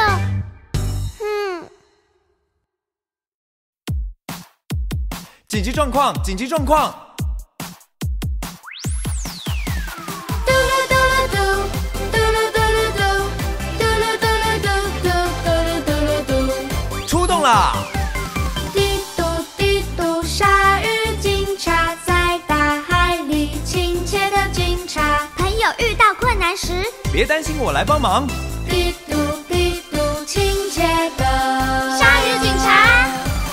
紧急状况！紧急状况！ 嘟噜嘟噜嘟，嘟噜嘟噜嘟，嘟噜嘟噜嘟嘟嘟噜嘟噜嘟， 出动啦！ 滴嘟滴嘟，鲨鱼警察在大海里亲切的警察。朋友遇到困难时， 别担心，我来帮忙。 滴嘟滴嘟，亲切的鲨鱼警察。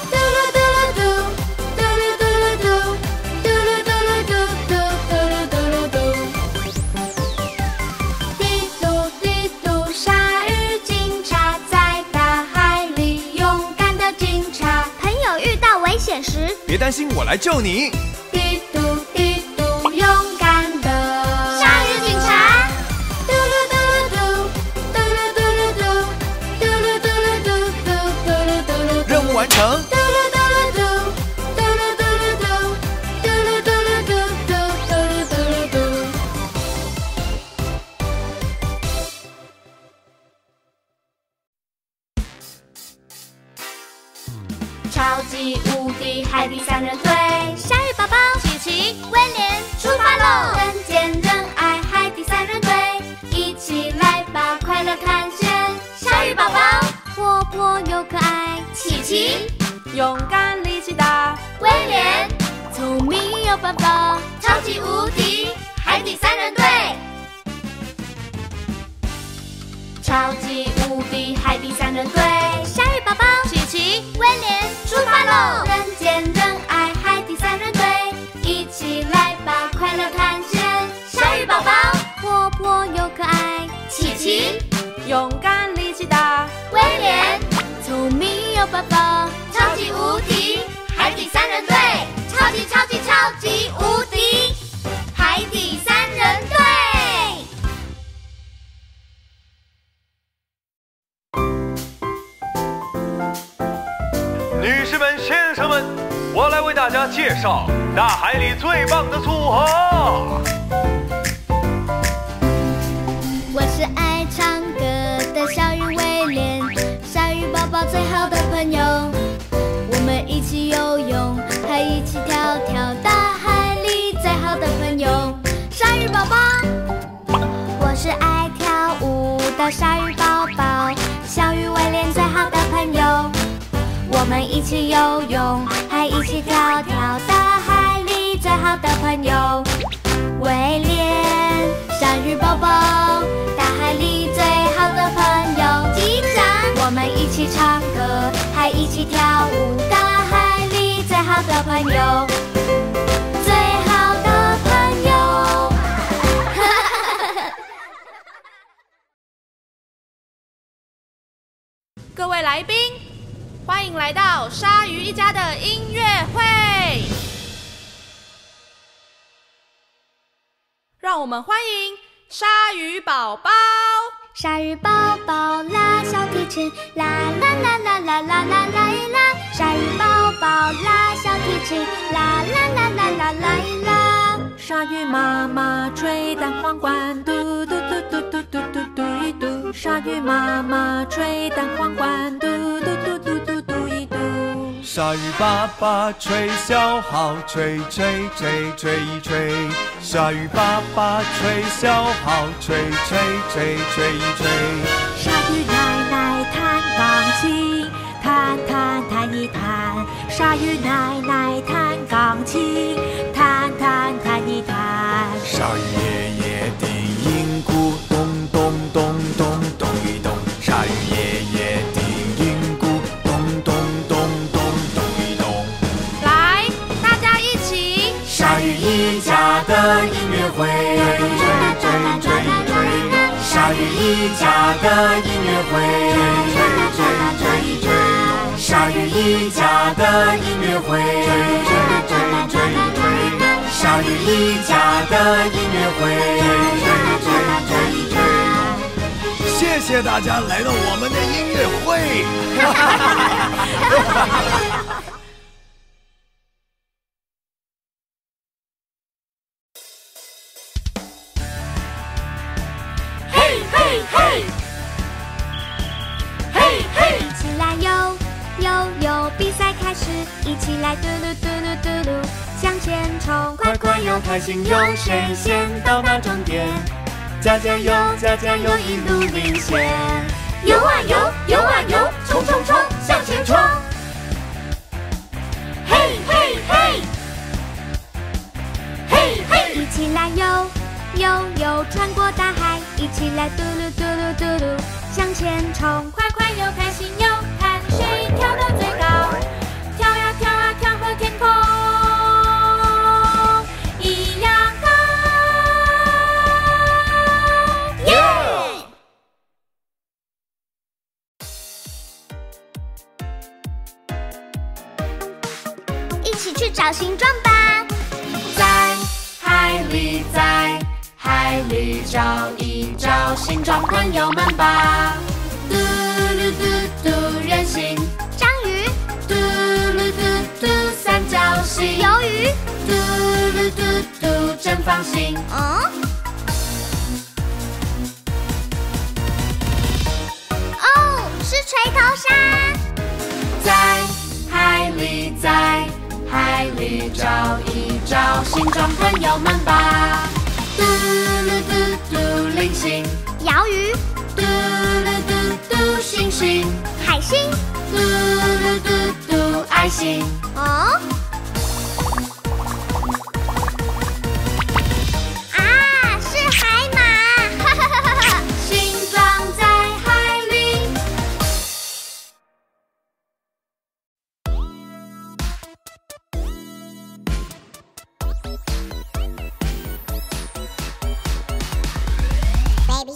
别担心，我来救你。 滴嘟滴嘟，勇敢的鲨鱼警察。嘟噜嘟噜嘟，嘟噜嘟噜嘟，嘟噜嘟噜嘟嘟嘟噜嘟噜。 任务完成。 嘟噜嘟噜嘟，嘟噜嘟噜嘟，嘟噜嘟噜嘟嘟嘟噜嘟噜嘟。超级无敌海底3人队，鲨鱼宝宝、琪琪、威廉出发喽！人见人爱海底3人队，一起来把快乐看见。鲨鱼宝宝活泼又可爱，琪琪勇敢力气大， 威廉聪明有办法，超级无敌海底3人队。超级无敌海底3人队，鲨鱼宝宝、琪琪、威廉出发喽！人见人爱海底3人队，一起来把快乐看见。鲨鱼宝宝活泼又可爱，琪琪勇敢力气大， 威廉聪明有办法，超级无敌海底3人队，超级超级超级无敌海底3人队。 女士们、先生们，我来为大家介绍大海里最棒的组合。 我是爱唱歌的小鱼威廉，鲨鱼宝宝最好的朋友。我们一起游泳，还一起跳跳，大海里最好的朋友。鲨鱼宝宝，我是爱跳舞的鲨鱼宝宝，小鱼威廉最好的朋友。我们一起游泳，还一起跳跳，大海里最好的朋友。威廉，鲨鱼宝宝，大海里最好的朋友。击掌！我们一起唱歌，还一起跳舞，大海里最好的朋友，最好的朋友。 各位来宾，欢迎来到鲨鱼一家的音乐会。 让我们欢迎鲨鱼宝宝。 鲨鱼宝宝拉小提琴，啦啦啦啦啦啦啦啦啦。鲨鱼宝宝拉小提琴，啦啦啦啦啦啦啦。 鲨鱼妈妈吹单簧管，嘟嘟嘟嘟嘟嘟嘟嘟一嘟。鲨鱼妈妈吹单簧管，嘟嘟嘟嘟嘟嘟一嘟。 鲨鱼爸爸吹小号，吹吹吹吹一吹。鲨鱼爸爸吹小号，吹吹吹吹一吹。 鲨鱼奶奶弹钢琴，弹弹弹一弹。鲨鱼奶奶弹钢琴，弹弹弹一弹。 鲨鱼爷爷钉银箍，咚咚咚咚咚一咚。鲨鱼爷爷钉银箍，咚咚咚咚咚一咚。 来，大家一起。 鲨鱼一家的音乐会，追追追追。鲨鱼一家的音乐会，追追追追。鲨鱼一家的音乐会，追追追追。鲨鱼一家的音乐会，追追追追。谢谢大家来到我们的音乐会。 嘿嘿嘿，嘿嘿，一起来游游游，比赛开始，一起来嘟噜嘟噜嘟噜向前冲， 快快又开心，有谁先到达终点？加加油，加加油，一路领先。 游啊游，游啊游，冲冲冲，向前冲！嘿嘿嘿，嘿嘿，一起来游游游，穿过大海，一起来嘟噜嘟噜嘟噜向前冲，快快又开心又看谁跳得最高，跳呀跳啊跳和天空一样高，耶！一起去找形状吧， 在海里，在海里找一找形状，朋友们吧。嘟噜嘟嘟人形， 章鱼， 嘟噜嘟嘟三角形， 鱿鱼， 嘟噜嘟嘟正方形。 哦，是锤头鲨。 在海里，在海里找一找形状，朋友们吧。嘟噜嘟嘟菱形， 鱿鱼， 嘟噜嘟嘟星星， 海星， 嘟噜嘟嘟爱心。 哦，啊，是海马，哈哈哈哈哈！ 形状在海里。 Baby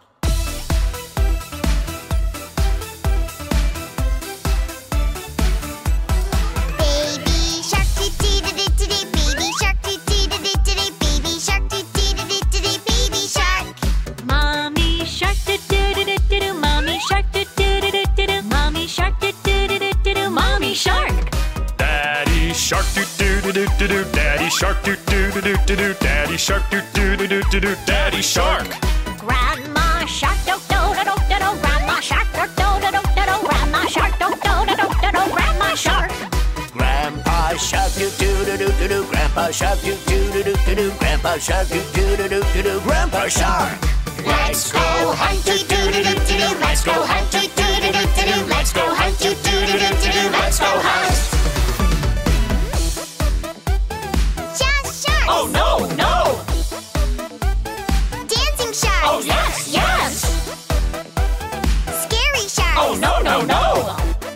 Shark。Baby Shark， 滴滴滴滴滴滴 ，Baby Shark， 滴滴滴滴滴滴 ，Baby Shark， 滴滴滴滴滴滴 ，Baby Shark。 Mommy shark do do do do do do, Mommy shark do do do do do do, Mommy shark do do do do do do, Mommy shark. Daddy shark do do do do do do, Daddy shark do do do do do do, Daddy shark do do do do do do, Daddy shark. Grandma shark do do do do do do, Grandma shark do do do do do do, Grandma shark do do do do do do, Grandma shark. Grandpa shark do do do do do do, Grandpa shark do do do do do do, Grandpa shark do do do do do do, Grandpa shark. Let's go hunt, do do do do do do. Let's go hunt, do do do do do do. Let's go hunt, do do do do do do. Let's go hunt. Just sharks. Oh no, no. Dancing sharks. Oh yes, yes. Scary sharks. Oh no, no, no.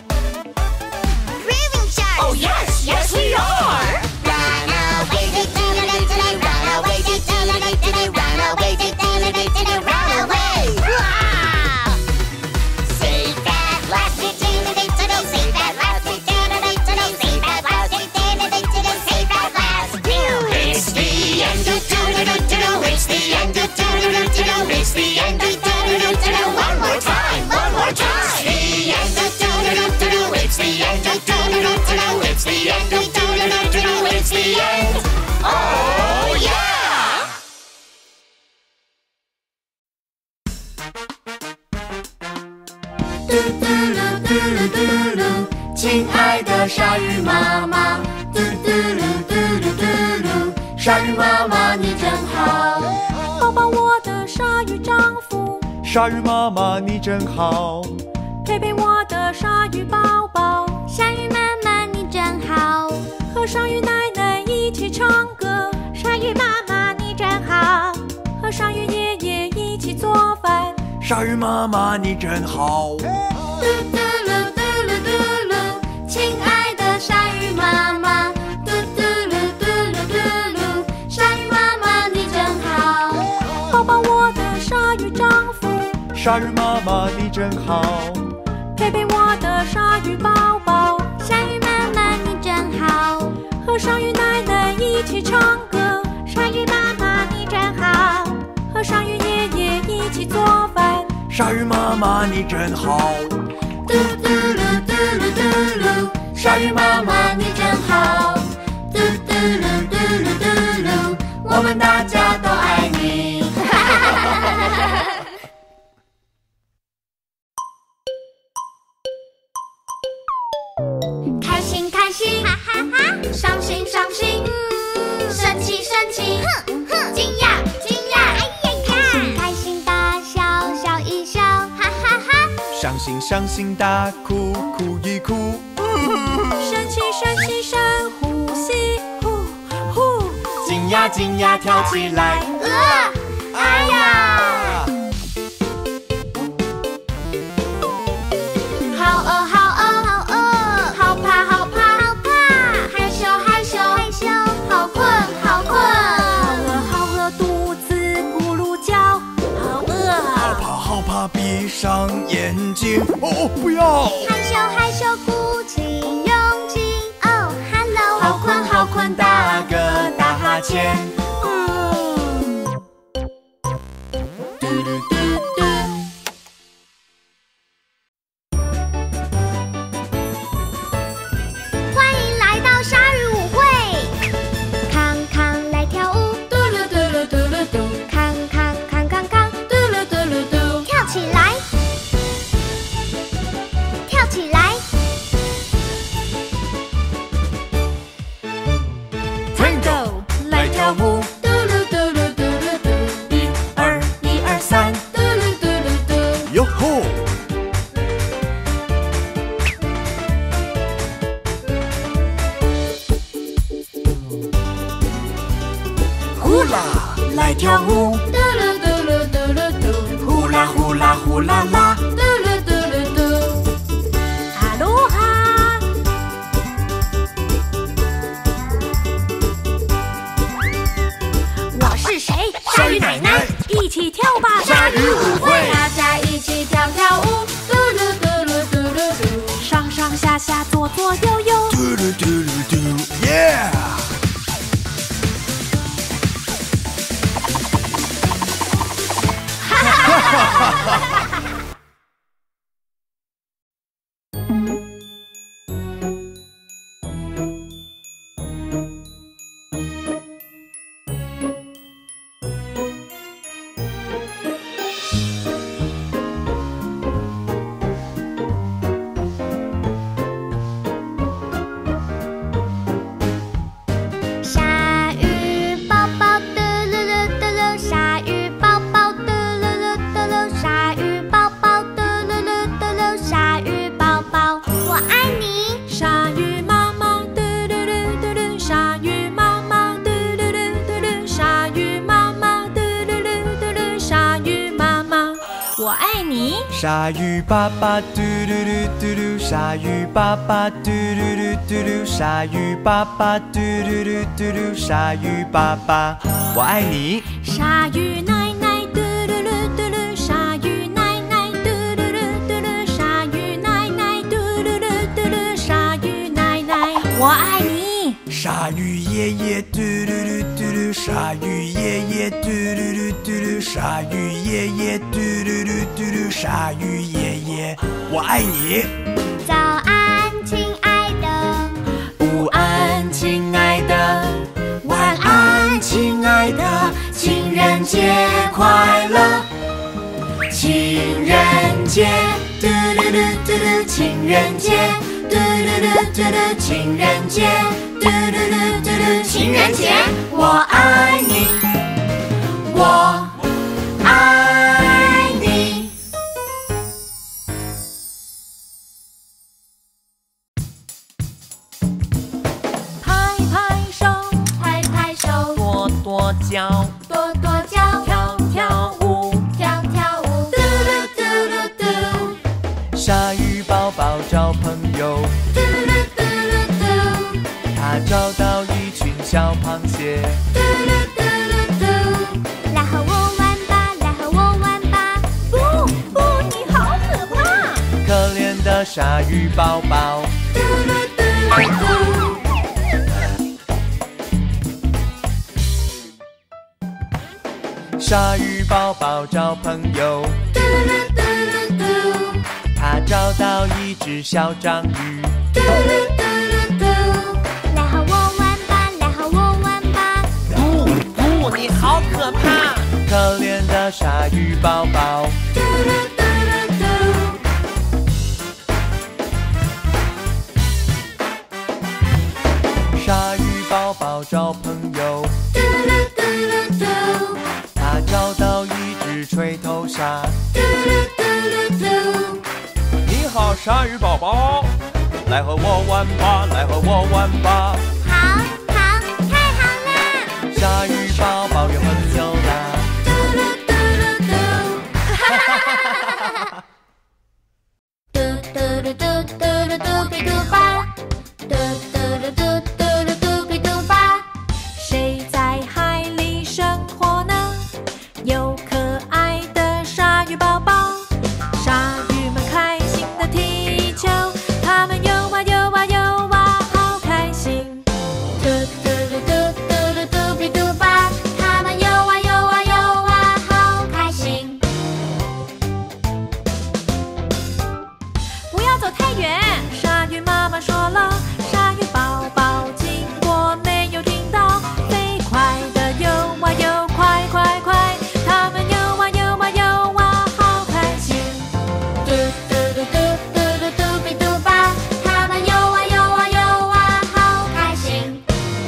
Roving sharks. Oh yes, yes we are. Run away, do do do do do. Run away, do do do do do. Run away, do do do do do. Run away. Wow. Save that last, do do do do do. Save that last, do do do do do. Save that last, do do do do do. Save that last. Pew. It's the end 亲爱的鲨鱼妈妈，嘟嘟噜嘟噜嘟噜，鲨鱼妈妈你真好。 抱抱我的鲨鱼丈夫， 鲨鱼妈妈你真好。 陪陪我的鲨鱼宝宝， 鲨鱼妈妈你真好。 和鲨鱼奶奶一起唱歌， 鲨鱼妈妈你真好。 和鲨鱼爷爷一起做饭， 鲨鱼妈妈你真好。 嘟嘟噜嘟噜嘟噜，亲爱的鲨鱼妈妈，嘟嘟噜嘟噜嘟噜，鲨鱼妈妈你真好。 抱抱我的鲨鱼丈夫， 鲨鱼妈妈你真好。 陪陪我的鲨鱼宝宝， 鲨鱼妈妈你真好。 和鲨鱼奶奶一起唱歌， 鲨鱼妈妈你真好。 和鲨鱼爷爷一起做饭， 鲨鱼妈妈你真好。 嘟嘟噜嘟噜嘟噜，鲨鱼妈妈你真好。嘟嘟噜嘟噜嘟噜，我们大家都爱你。 开心开心，哈哈哈！伤心伤心，生气生气，哼哼！惊讶惊讶，哎呀呀！开心开心，大笑笑一笑，哈哈哈！ 伤心伤心，大哭哭一哭。 深吸深吸深呼吸，呼呼！ 惊讶惊讶，跳起来。 哎呀！好饿好饿好饿，好怕好怕好怕，害羞害羞害羞，好困好困。 好饿，肚子咕噜叫，好饿。 好怕好怕，闭上眼睛。哦，不要！ 害羞害羞，鼓起勇气。哦 ，Hello， 好困好困，打个大哈欠。嘟噜嘟嘟。 欢迎来到鲨鱼舞会，康康来跳舞， 嘟噜嘟噜嘟噜嘟， 康康康康康， 嘟噜嘟噜嘟， 跳起来，跳起来。 Tango 来跳舞， 嘟噜嘟噜嘟噜嘟， 一二三， 嘟噜嘟噜嘟， 哟吼！呼啦来跳舞， 嘟噜嘟噜嘟噜嘟， 呼啦呼啦呼啦啦， 嘟噜嘟噜嘟。 哈喽哈！ 我是谁？ 鲨鱼奶奶， 一起跳吧， 鲨鱼舞会。 大家一起跳跳舞，嘟噜嘟噜嘟噜嘟， 上上下下左左右右， 嘟噜嘟噜嘟，Yeah！ 鲨鱼宝宝嘟噜噜嘟噜，鲨鱼宝宝嘟噜噜嘟噜，鲨鱼宝宝嘟噜噜嘟噜，鲨鱼宝宝，我爱你。 鲨鱼妈妈嘟噜噜嘟噜，鲨鱼妈妈嘟噜噜嘟噜，鲨鱼妈妈嘟噜噜嘟噜，鲨鱼妈妈，我爱你。 鲨鱼爸爸嘟噜噜嘟噜，鲨鱼爸爸嘟噜噜嘟噜，鲨鱼爸爸嘟噜噜嘟噜，鲨鱼爸爸，我爱你。 鲨鱼奶奶嘟噜噜嘟噜，鲨鱼奶奶嘟噜噜嘟噜，鲨鱼奶奶嘟噜噜嘟噜，鲨鱼奶奶，我爱你。 鲨鱼爷爷嘟噜噜嘟噜，鲨鱼爷爷嘟噜噜嘟噜，鲨鱼爷爷嘟噜噜嘟噜，鲨鱼爷爷，我爱你。 早安，亲爱的。 午安，亲爱的。晚安，亲爱的。情人节快乐！情人节，嘟噜噜嘟噜，情人节，嘟嘟噜噜嘟噜，情人节，嘟噜噜嘟噜，情人节，我爱你，我爱你。 拍拍手， 拍拍手， 跺跺脚， 跺跺脚， 跳跳舞， 跳跳舞，嘟噜嘟噜嘟， 鲨鱼宝宝找朋友， 嘟噜嘟噜嘟， 他找到一群小螃蟹， 嘟噜嘟噜嘟，来和我玩吧，来和我玩吧，不不，你好可怕， 可怜的鲨鱼宝宝， 嘟噜嘟噜嘟。 鲨鱼宝宝找朋友， 嘟噜嘟噜嘟， 他找到一只小章鱼， 嘟噜嘟噜嘟，来和我玩吧，来和我玩吧， 不不，你好可怕！可怜的鲨鱼宝宝， 嘟噜嘟噜嘟， 鲨鱼宝宝找朋友， 嘟噜嘟噜嘟， 他找到一只锤头鲨， 嘟噜嘟噜嘟， 你好，鲨鱼宝宝，来和我玩吧，来和我玩吧。 好，好，太好了！ 鲨鱼宝宝有很久啦， 嘟噜嘟噜嘟，哈哈哈哈哈！嘟嘟噜嘟嘟噜嘟比嘟吧，嘟嘟噜嘟嘟噜嘟比嘟吧。 谁在海里生活呢？有可爱的鲨鱼宝宝，鲨鱼们开心地踢球，它们游啊游啊游啊，好开心。 嘟嘟噜嘟嘟噜嘟比嘟吧，它们游啊游啊游啊，好开心。 不要走太远，鲨鱼妈妈说了，鲨鱼宝宝经过没有听到，飞快地游啊游，快快快，它们游啊游啊游啊，好开心。 嘟嘟噜嘟嘟噜嘟比嘟吧，它们游啊游啊游啊，好开心。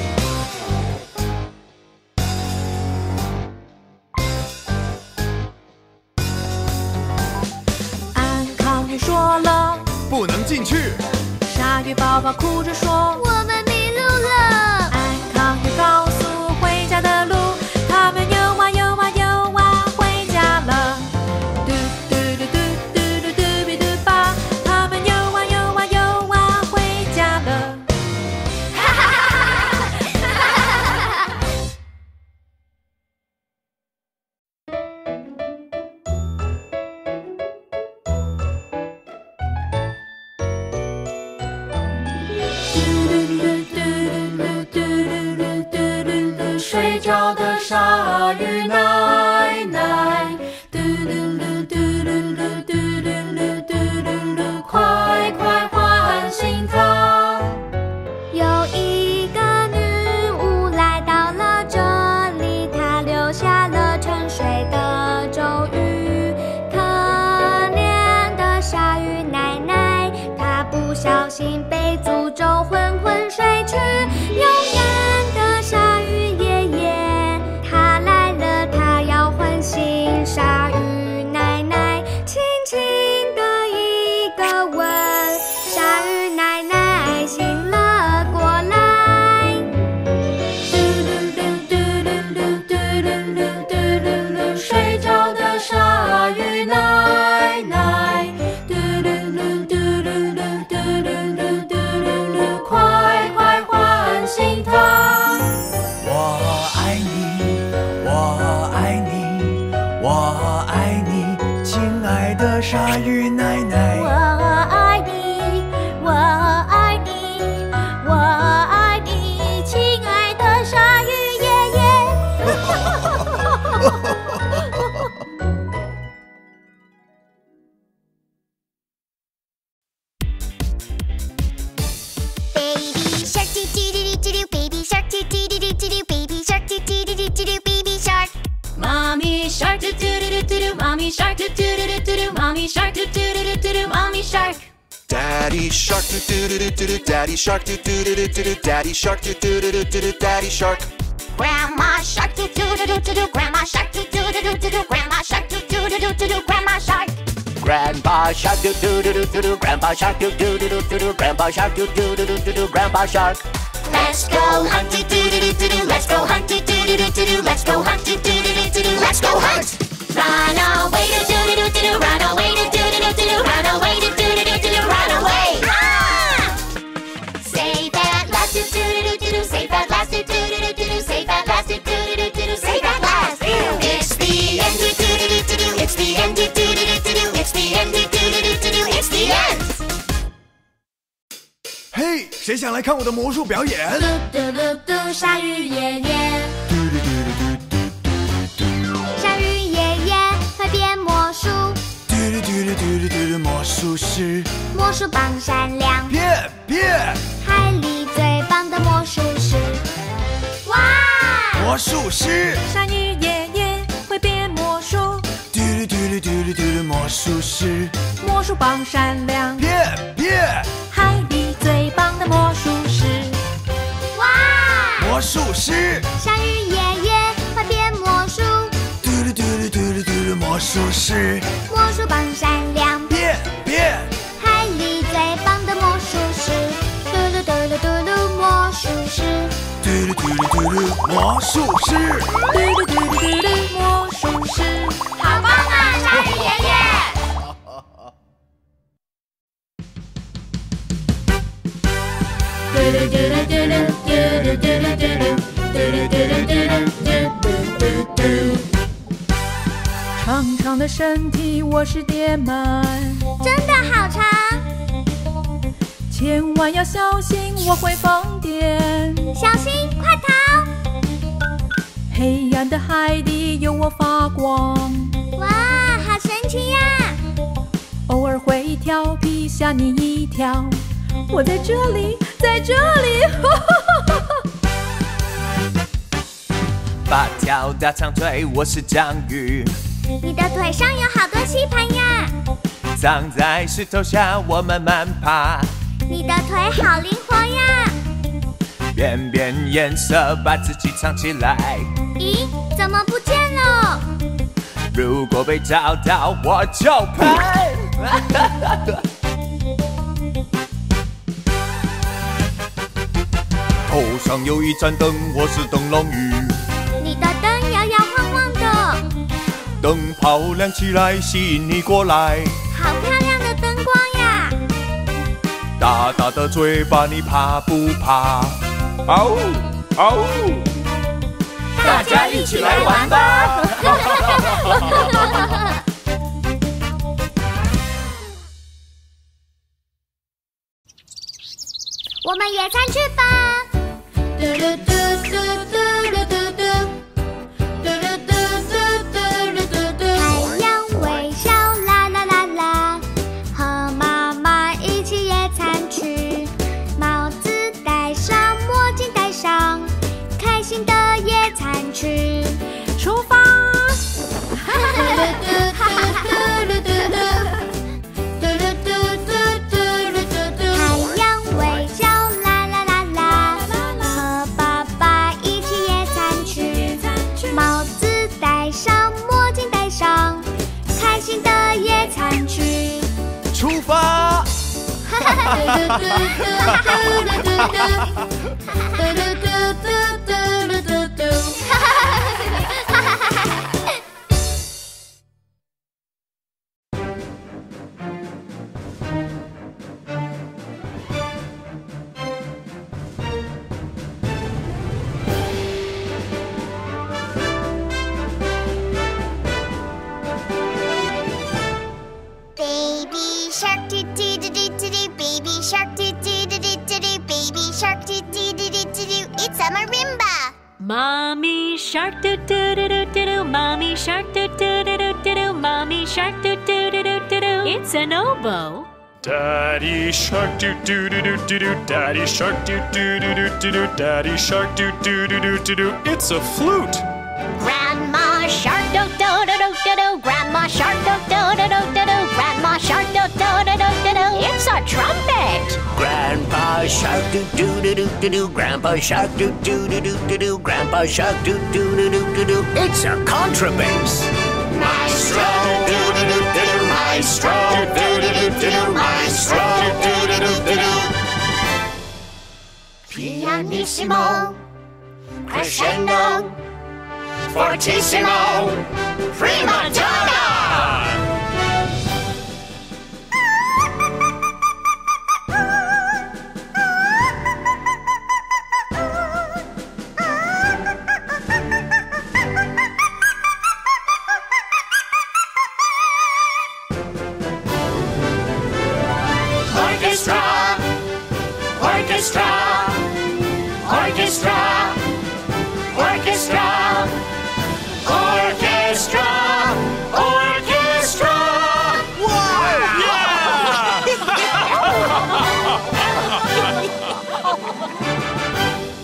安康鱼说了， 不能进去。 鲨鱼宝宝哭着说， 我们迷路了。 安康鱼告诉回家的路，他们游啊游啊游啊，回家了。嘟嘟嘟嘟嘟嘟嘟比嘟吧，他们游啊游啊游啊，回家了。 哈哈哈哈哈！ 睡着的鲨鱼奶奶，嘟噜噜嘟噜噜嘟噜噜嘟噜噜，快快唤醒她！ 有一个女巫来到了这里，她留下了沉睡的咒语。可怜的鲨鱼奶奶，她不小心被诅咒昏昏睡去。勇敢的鲨鱼爷爷，他来了，他要唤醒鲨鱼奶奶，轻轻的一个吻，鲨鱼奶奶醒了过来。嘟噜噜嘟噜噜嘟噜噜嘟噜噜，睡着的鲨鱼奶奶，嘟噜噜嘟噜噜嘟噜噜嘟噜噜，快快唤醒她！ 我爱你，我爱你，我爱你，亲爱的鲨鱼奶奶。 我爱你，我爱你，我爱你，亲爱的鲨鱼爷爷。Baby shark doo doo doo doo doo, baby shark doo doo doo doo doo, baby shark doo doo doo doo doo, baby shark. Mommy shark doo doo doo doo doo, mommy shark doo doo doo doo doo, mommy shark doo doo doo doo doo, mommy shark. Daddy shark doo doo doo doo doo. Daddy shark doo doo doo doo doo. Daddy shark doo doo doo doo doo. Daddy shark. Grandma shark doo doo doo doo doo. Grandma shark doo doo doo doo doo. Grandma shark doo doo doo doo doo. Grandma shark. Grandpa shark doo doo doo doo doo. Grandpa shark doo doo doo doo doo. Grandpa shark doo doo doo doo doo. Grandpa shark. Let's go hunt doo doo doo doo doo. Let's go hunt doo doo doo doo doo. Let's go hunt doo doo doo doo doo. Let's go hunt. Run away doo doo doo doo doo. Run away doo doo doo doo doo. Run away doo doo doo doo doo. Run away. Safe at last doo doo doo doo doo. Safe at last doo doo doo doo doo. Safe at last doo doo doo doo doo. Safe at last. It's the end doo doo doo doo doo. It's the end doo doo doo doo doo. It's the end doo doo doo doo doo. It's the end. 嘿，谁想来看我的魔术表演？ 嘟嘟嘟嘟，鲨鱼爷爷。鲨鱼爷爷会变魔术。 嘟嘟嘟嘟嘟嘟嘟，魔术师。 魔术棒闪亮。 变变。 海里最棒的魔术师。哇！ 魔术师。 鲨鱼爷爷会变魔术。 嘟嘟嘟嘟嘟嘟嘟，魔术师。 魔术棒闪亮。 变变。 海里最棒的魔术师。 哇！ 魔术师。 鲨鱼爷爷会变魔术。 嘟嘟嘟嘟嘟嘟嘟，魔术师。 魔术棒闪亮。 变变。 海里最棒的魔术师。嘟噜嘟噜嘟噜，魔术师。 嘟噜嘟噜嘟噜，魔术师。 嘟噜嘟噜嘟噜，魔术师。 好棒啊，鲨鱼爷爷！ 嘟噜嘟噜嘟噜嘟噜嘟噜嘟噜嘟噜嘟噜嘟噜嘟嘟嘟嘟。 长长的身体我是蝶满， 真的好长， 千万要小心我会放电， 小心快逃！ 黑暗的海底有我发光， 哇，好神奇呀！ 偶尔会调皮吓你一跳，我在这里，在这里， 八条大长腿，我是章鱼。 你的腿上有好多吸盘呀！ 藏在石头下，我慢慢爬。 你的腿好灵活呀！ 变变颜色，把自己藏起来。 咦，怎么不见了？ 如果被找到，我就拍。头上有一盏灯，我是灯笼鱼。 你的灯摇摇晃晃的， 灯泡亮起来，吸引你过来。 好漂亮的灯光呀！ 大大的嘴巴，你怕不怕？嗷呜嗷呜！ 大家一起来玩吧！ 我们野餐去吧！嘟噜嘟嘟嘟噜嘟嘟，嘟噜嘟嘟嘟噜嘟嘟。太阳微笑啦啦啦啦，和妈妈一起野餐去。帽子戴上，墨镜戴上，开心的野餐去。 出发！ 嘟噜嘟嘟噜嘟嘟，嘟噜嘟嘟嘟噜嘟嘟。太阳微笑啦啦啦啦，和爸爸一起野餐去。帽子戴上，墨镜戴上，开心的野餐去。 出发！ 嘟噜嘟嘟嘟噜嘟嘟，嘟噜嘟嘟嘟噜嘟嘟。 Baby shark doo doo doo doo doo doo. Baby shark doo doo doo doo doo doo. Baby shark doo doo doo doo doo doo. It's a marimba. Mommy shark doo doo doo doo doo doo. Mommy shark doo doo doo doo doo doo. Mommy shark doo doo doo doo doo doo. It's an oboe. Daddy shark doo doo doo doo doo doo. Daddy shark doo doo doo doo doo doo. Daddy shark doo doo doo doo doo doo. It's a flute. Grandma shark doo doo doo doo doo doo. Grandma shark doo doo doo doo doo doo. Grandma shark doo doo doo doo doo doo. It's a trumpet. Grandpa Shark do do do do do do. Grandpa Shark do do do do do do. Grandpa Shark do do do do do do. It's a contrabass. Maestro do do do do do. Maestro do do do do do. Maestro do do do do do. Pianissimo, crescendo, fortissimo, prima donna. Orchestra, orchestra, orchestra, orchestra, orchestra, orchestra. Wow! Yeah!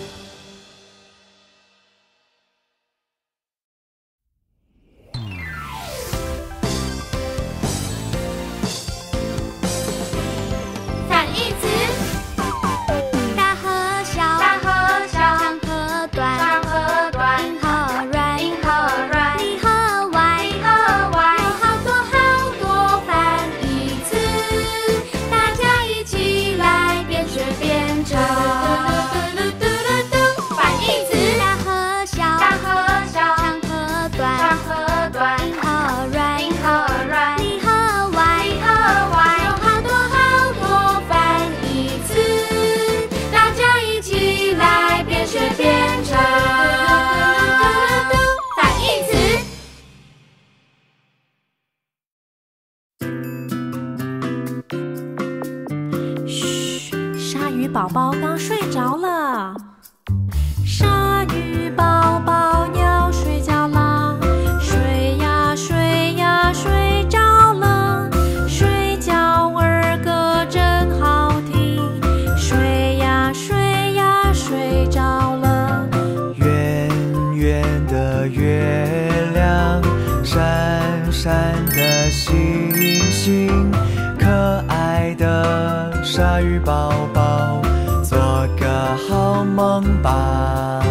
宝宝刚睡着了。鲨鱼宝宝要睡觉啦，睡呀睡呀睡着了，睡觉儿歌真好听，睡呀睡呀睡着了。 圆圆的月亮，闪闪的星星，可爱的鲨鱼宝宝，做个好梦吧。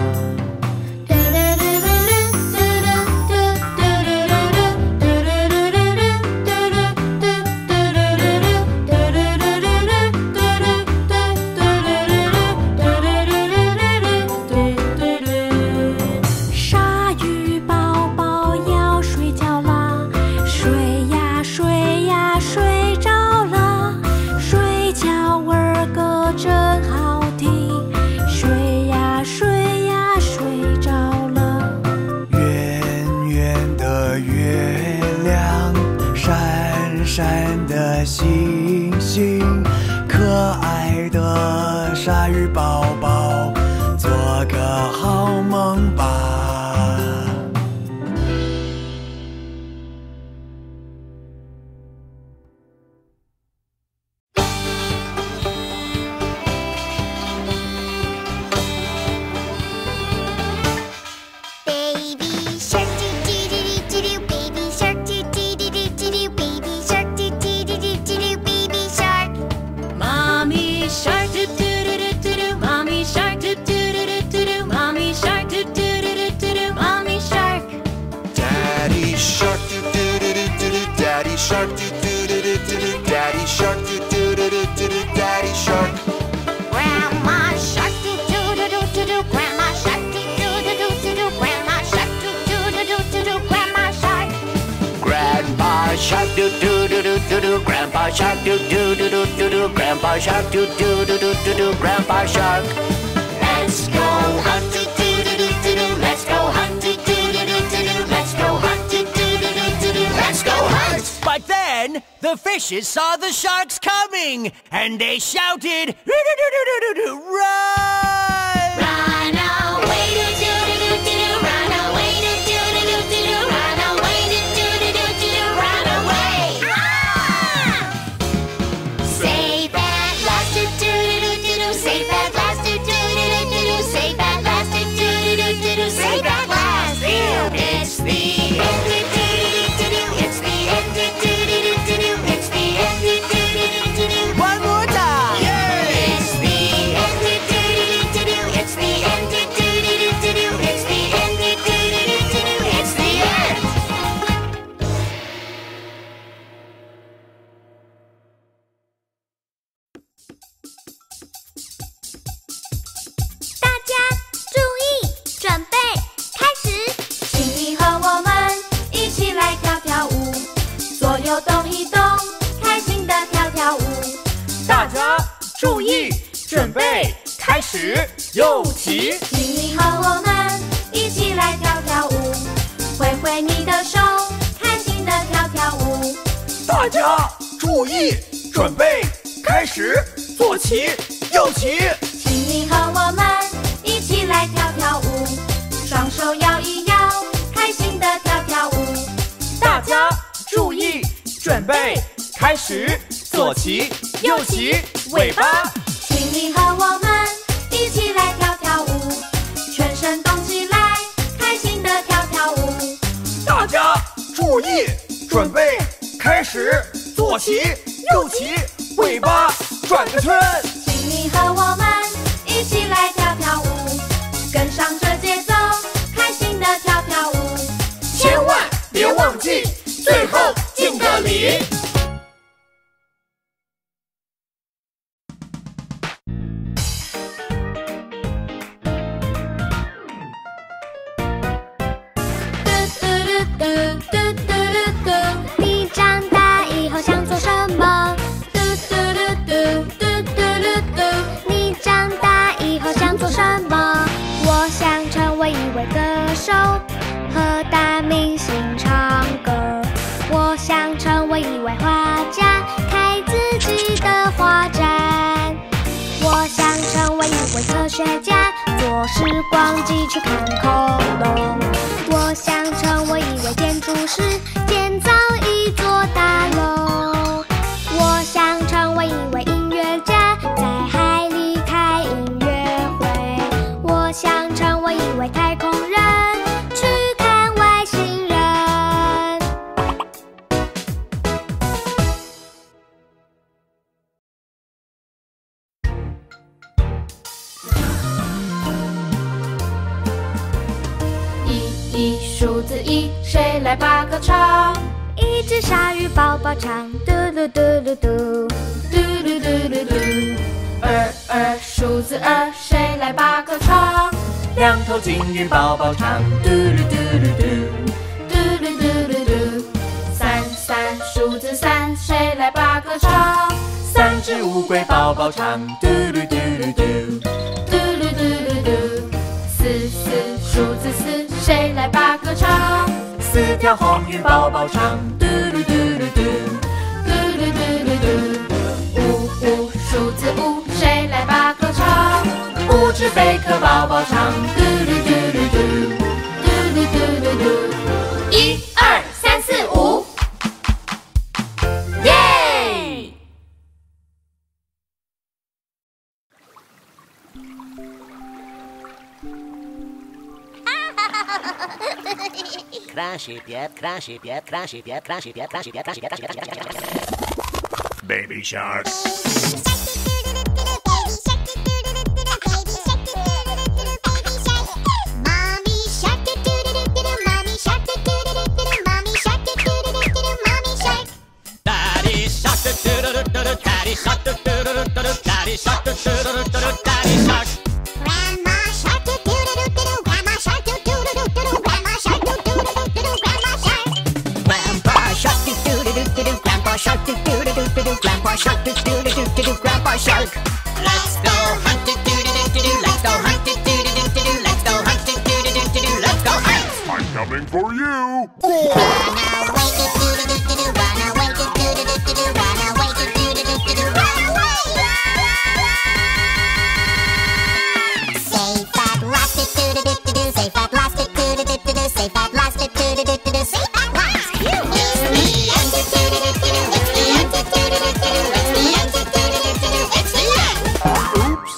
鲨鱼宝宝要睡觉啦，睡呀睡呀睡着了，睡觉儿歌真好听，睡呀睡呀睡着了。 圆圆的月亮，闪闪的星星，可爱的鲨鱼宝宝，做个好梦吧。 Shark do do do do do do. Daddy shark do do do do do do. Daddy shark. Grandma shark do do do do do do. Grandma shark do do do do do do. Grandma shark do do do do do do. Grandma shark. Grandpa shark do do do do do do. Grandpa shark do do do do do do. Grandpa shark do do do do do do. Grandpa shark. Let's go hunt do do do do do do. Let's go hunt do do do do do do. Let's go hunt do do do do do do. Let's go hunt. But then the fishes saw the sharks coming, and they shouted, "Run!" Run away do do do do do. Run away do do do do do. Run away do do do do do. Run away. Safe at last do do do do do. Safe at last do do do do do. Safe at last do do do do do. Safe at last. It's the end do do do do. It's the end do do do do. It's the end do do do do. One more 准备，开始，右起。 请你和我们一起来跳跳舞，挥挥你的手，开心的跳跳舞。 大家注意，准备，开始，左起，右起。 请你和我们一起来跳跳舞，双手摇一摇，开心的跳跳舞。 大家注意，准备，开始，左起，右起，尾巴。 请你和我们一起来跳跳舞，全身动起来，开心的跳跳舞。 大家注意，准备，开始，左起，右起，尾巴转个圈。 请你和我们一起来跳跳舞，跟上这节奏，开心的跳跳舞。 千万别忘记，最后敬个礼。 你长大以后想做什么？你长大以后想做什么？我想成为一位歌手，和大明星唱歌。我想成为一位画家，开自己的画展。我想成为一位科学家，坐时光机去看恐龙。我想成为一位建筑师，建造一座大楼。我想成为一位音乐家，在海里开音乐会。我想成为一位太空人，去看外星人。数字一，谁来把歌唱？一只鲨鱼宝宝唱，嘟噜嘟噜嘟，嘟噜嘟噜嘟。数字二，谁来把歌唱？ 两头金鱼宝宝唱，嘟噜嘟噜嘟， 嘟噜嘟噜嘟。数字三，谁来把歌唱？ 三只乌龟宝宝唱，嘟噜嘟噜嘟， 嘟噜嘟噜嘟。数字四，谁来把歌唱？ 四条红鱼宝宝唱，嘟噜嘟噜嘟， 嘟噜嘟噜嘟。数字五，谁来把歌唱？ 五只贝壳宝宝唱，嘟噜嘟噜嘟， 嘟噜嘟噜嘟。1、2、3、4、5，耶！ Baby shark. Daddy shark, daddy shark, daddy shark. Grandma shark, do-do-do-do-do, grandma shark, do-do-do-do-do, grandma shark, do-do-do-do-do, grandma shark. Grandpa shark, do-do-do-do-do, grandpa shark, do-do-do-do-do, grandpa shark, do-do-do-do-do, grandpa shark. Let's go hunt, do-do-do-do-do, let's go hunt, do-do-do-do-do, let's go hunt, do-do-do-do-do, let's go hunt. I'm coming for you. Run away, do-do-do-do-do, run away, do-do-do-do-do, run away, do-do-do-do-do, run away. Safe at last, do-do-do-do-do, safe at last, do-do-do-do-do, safe at last, do-do-do-do-do, safe at last. It's the end, do-do-do-do-do, it's the end, do-do-do-do-do, it's the end, do-do-do-do-do, it's the end. Oops.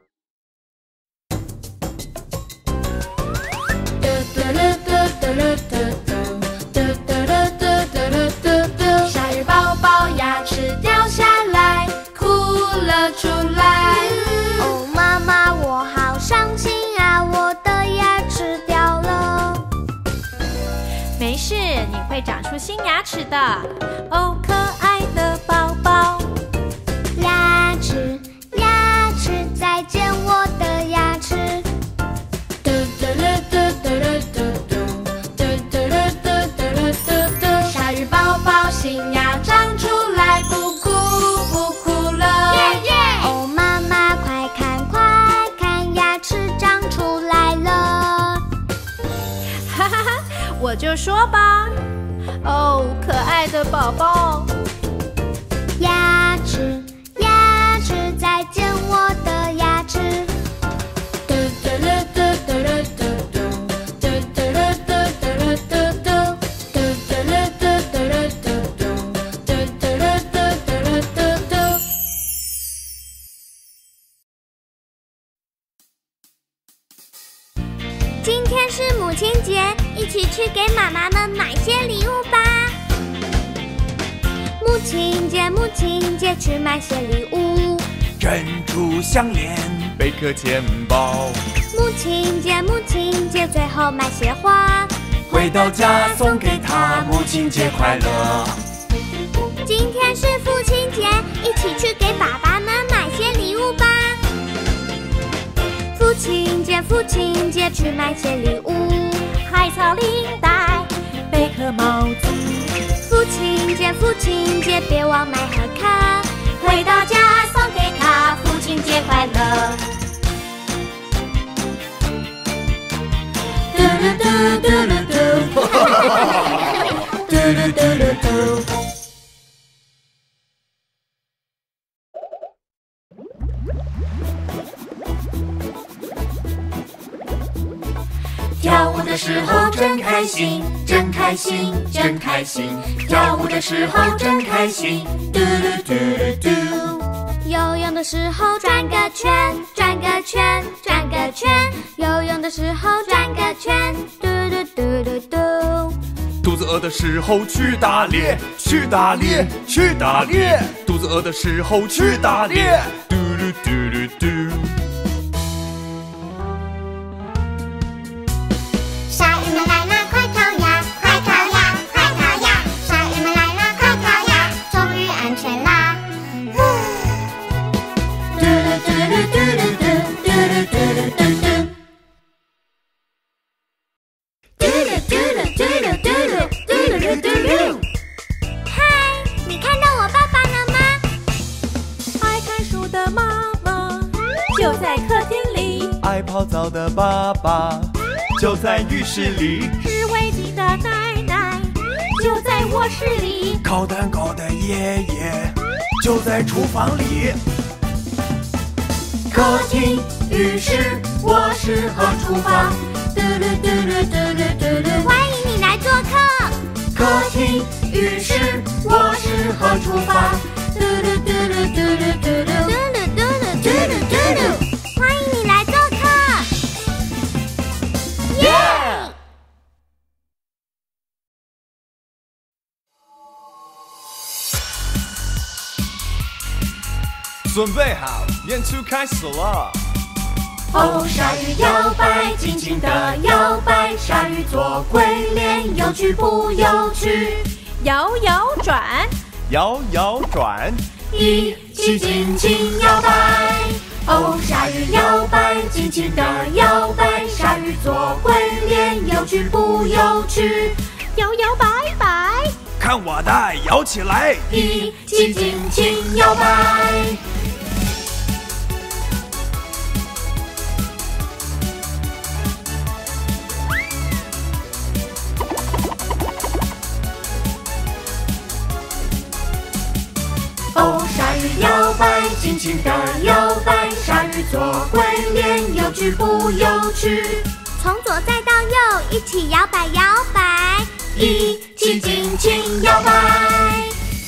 鲨鱼宝宝牙齿掉下来，哭了出来。哦，妈妈，我好伤心啊，我的牙齿掉了。 没事，你会长出新牙齿的。哦，可爱的宝宝， 牙齿，牙齿，再见我的牙齿。鲨鱼宝宝新牙长出来，不哭不哭了。哦，妈妈快我就说吧。哦，可爱的宝宝， 牙齿，牙齿，再见我的牙齿。今天是母亲节，一起去给妈妈们买些礼物吧。母亲节，母亲节，去买些礼物。 珍珠项链， 贝壳钱包。 母亲节，母亲节，最后买些花。 回到家送给她，母亲节快乐。 今天是父亲节，一起去给爸爸们买些礼物吧。父亲节，父亲节，去买些礼物。 海草领带，贝壳帽子。 父亲节，父亲节，别忘买贺卡。 回到家送给他，父亲节快乐。嘟噜嘟嘟噜嘟，嘟噜嘟噜嘟。跳舞的时候真开心，真开心，真开心。跳舞的时候真开心，嘟噜嘟噜嘟。 游泳的时候转个圈，转个圈，转个圈。游泳的时候转个圈，嘟噜嘟噜嘟。 肚子饿的时候去打猎，去打猎，去打猎。肚子饿的时候去打猎，嘟噜嘟噜嘟。 鲨鱼们来啦，快逃呀，快逃呀，快逃呀！鲨鱼们来啦，快逃呀，终于安全啦！ 嘟噜嘟噜嘟噜嘟，嘟噜嘟噜嘟嘟。嘟噜嘟噜嘟噜嘟噜嘟噜嘟噜。 嗨，你看到我爸爸了吗？ 爱看书的妈妈就在客厅里， 爱泡澡的爸爸就在浴室里， 织围巾的奶奶就在卧室里， 烤蛋糕的爷爷就在厨房里。 客厅、浴室、卧室和厨房，嘟噜嘟噜嘟噜嘟噜。 欢迎你来做客。 客厅、浴室、卧室和厨房，嘟噜嘟噜嘟噜嘟噜， 嘟噜嘟噜嘟噜嘟噜。 欢迎你来做客。耶！ 准备好，演出开始了。 哦，鲨鱼摇摆，尽情地摇摆，鲨鱼做鬼脸，有趣不有趣？ 摇摇转， 摇摇转， 一起尽情摇摆。哦，鲨鱼摇摆，尽情地摇摆，鲨鱼做鬼脸，有趣不有趣？ 摇摇摆摆， 看我的，摇起来！ 一起尽情摇摆。哦，鲨鱼摇摆，尽情地摇摆，鲨鱼做鬼脸，有趣不有趣？ 从左再到右，一起摇摆摇摆， 一起尽情摇摆。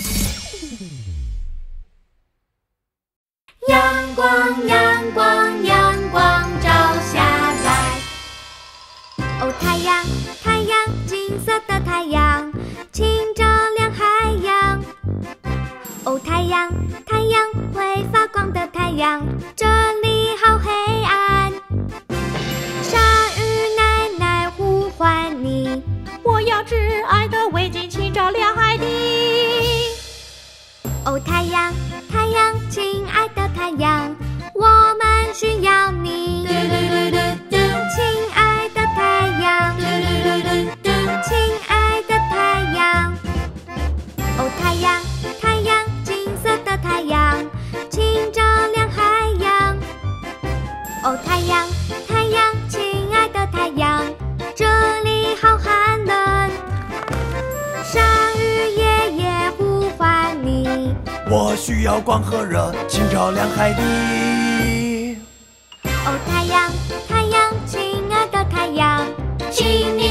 阳光，阳光，阳光照下来。 哦，太阳，太阳，金色的太阳，请照亮海洋。哦，太阳，太阳，会发光的太阳，这里好黑暗。鲨鱼奶奶呼唤你， 我要挚爱的围巾，请照亮海底。 哦，太阳，太阳，亲爱的太阳，我们需要你。 嘟嘟嘟嘟嘟， 亲爱的太阳， 嘟嘟嘟嘟嘟， 亲爱的太阳。哦，太阳，太阳，金色的太阳，请照亮海洋。哦，太阳，太阳，亲爱的太阳，这里好寒冷。 我需要光和热，请照亮海底。 哦，太阳，太阳，亲爱的太阳，请你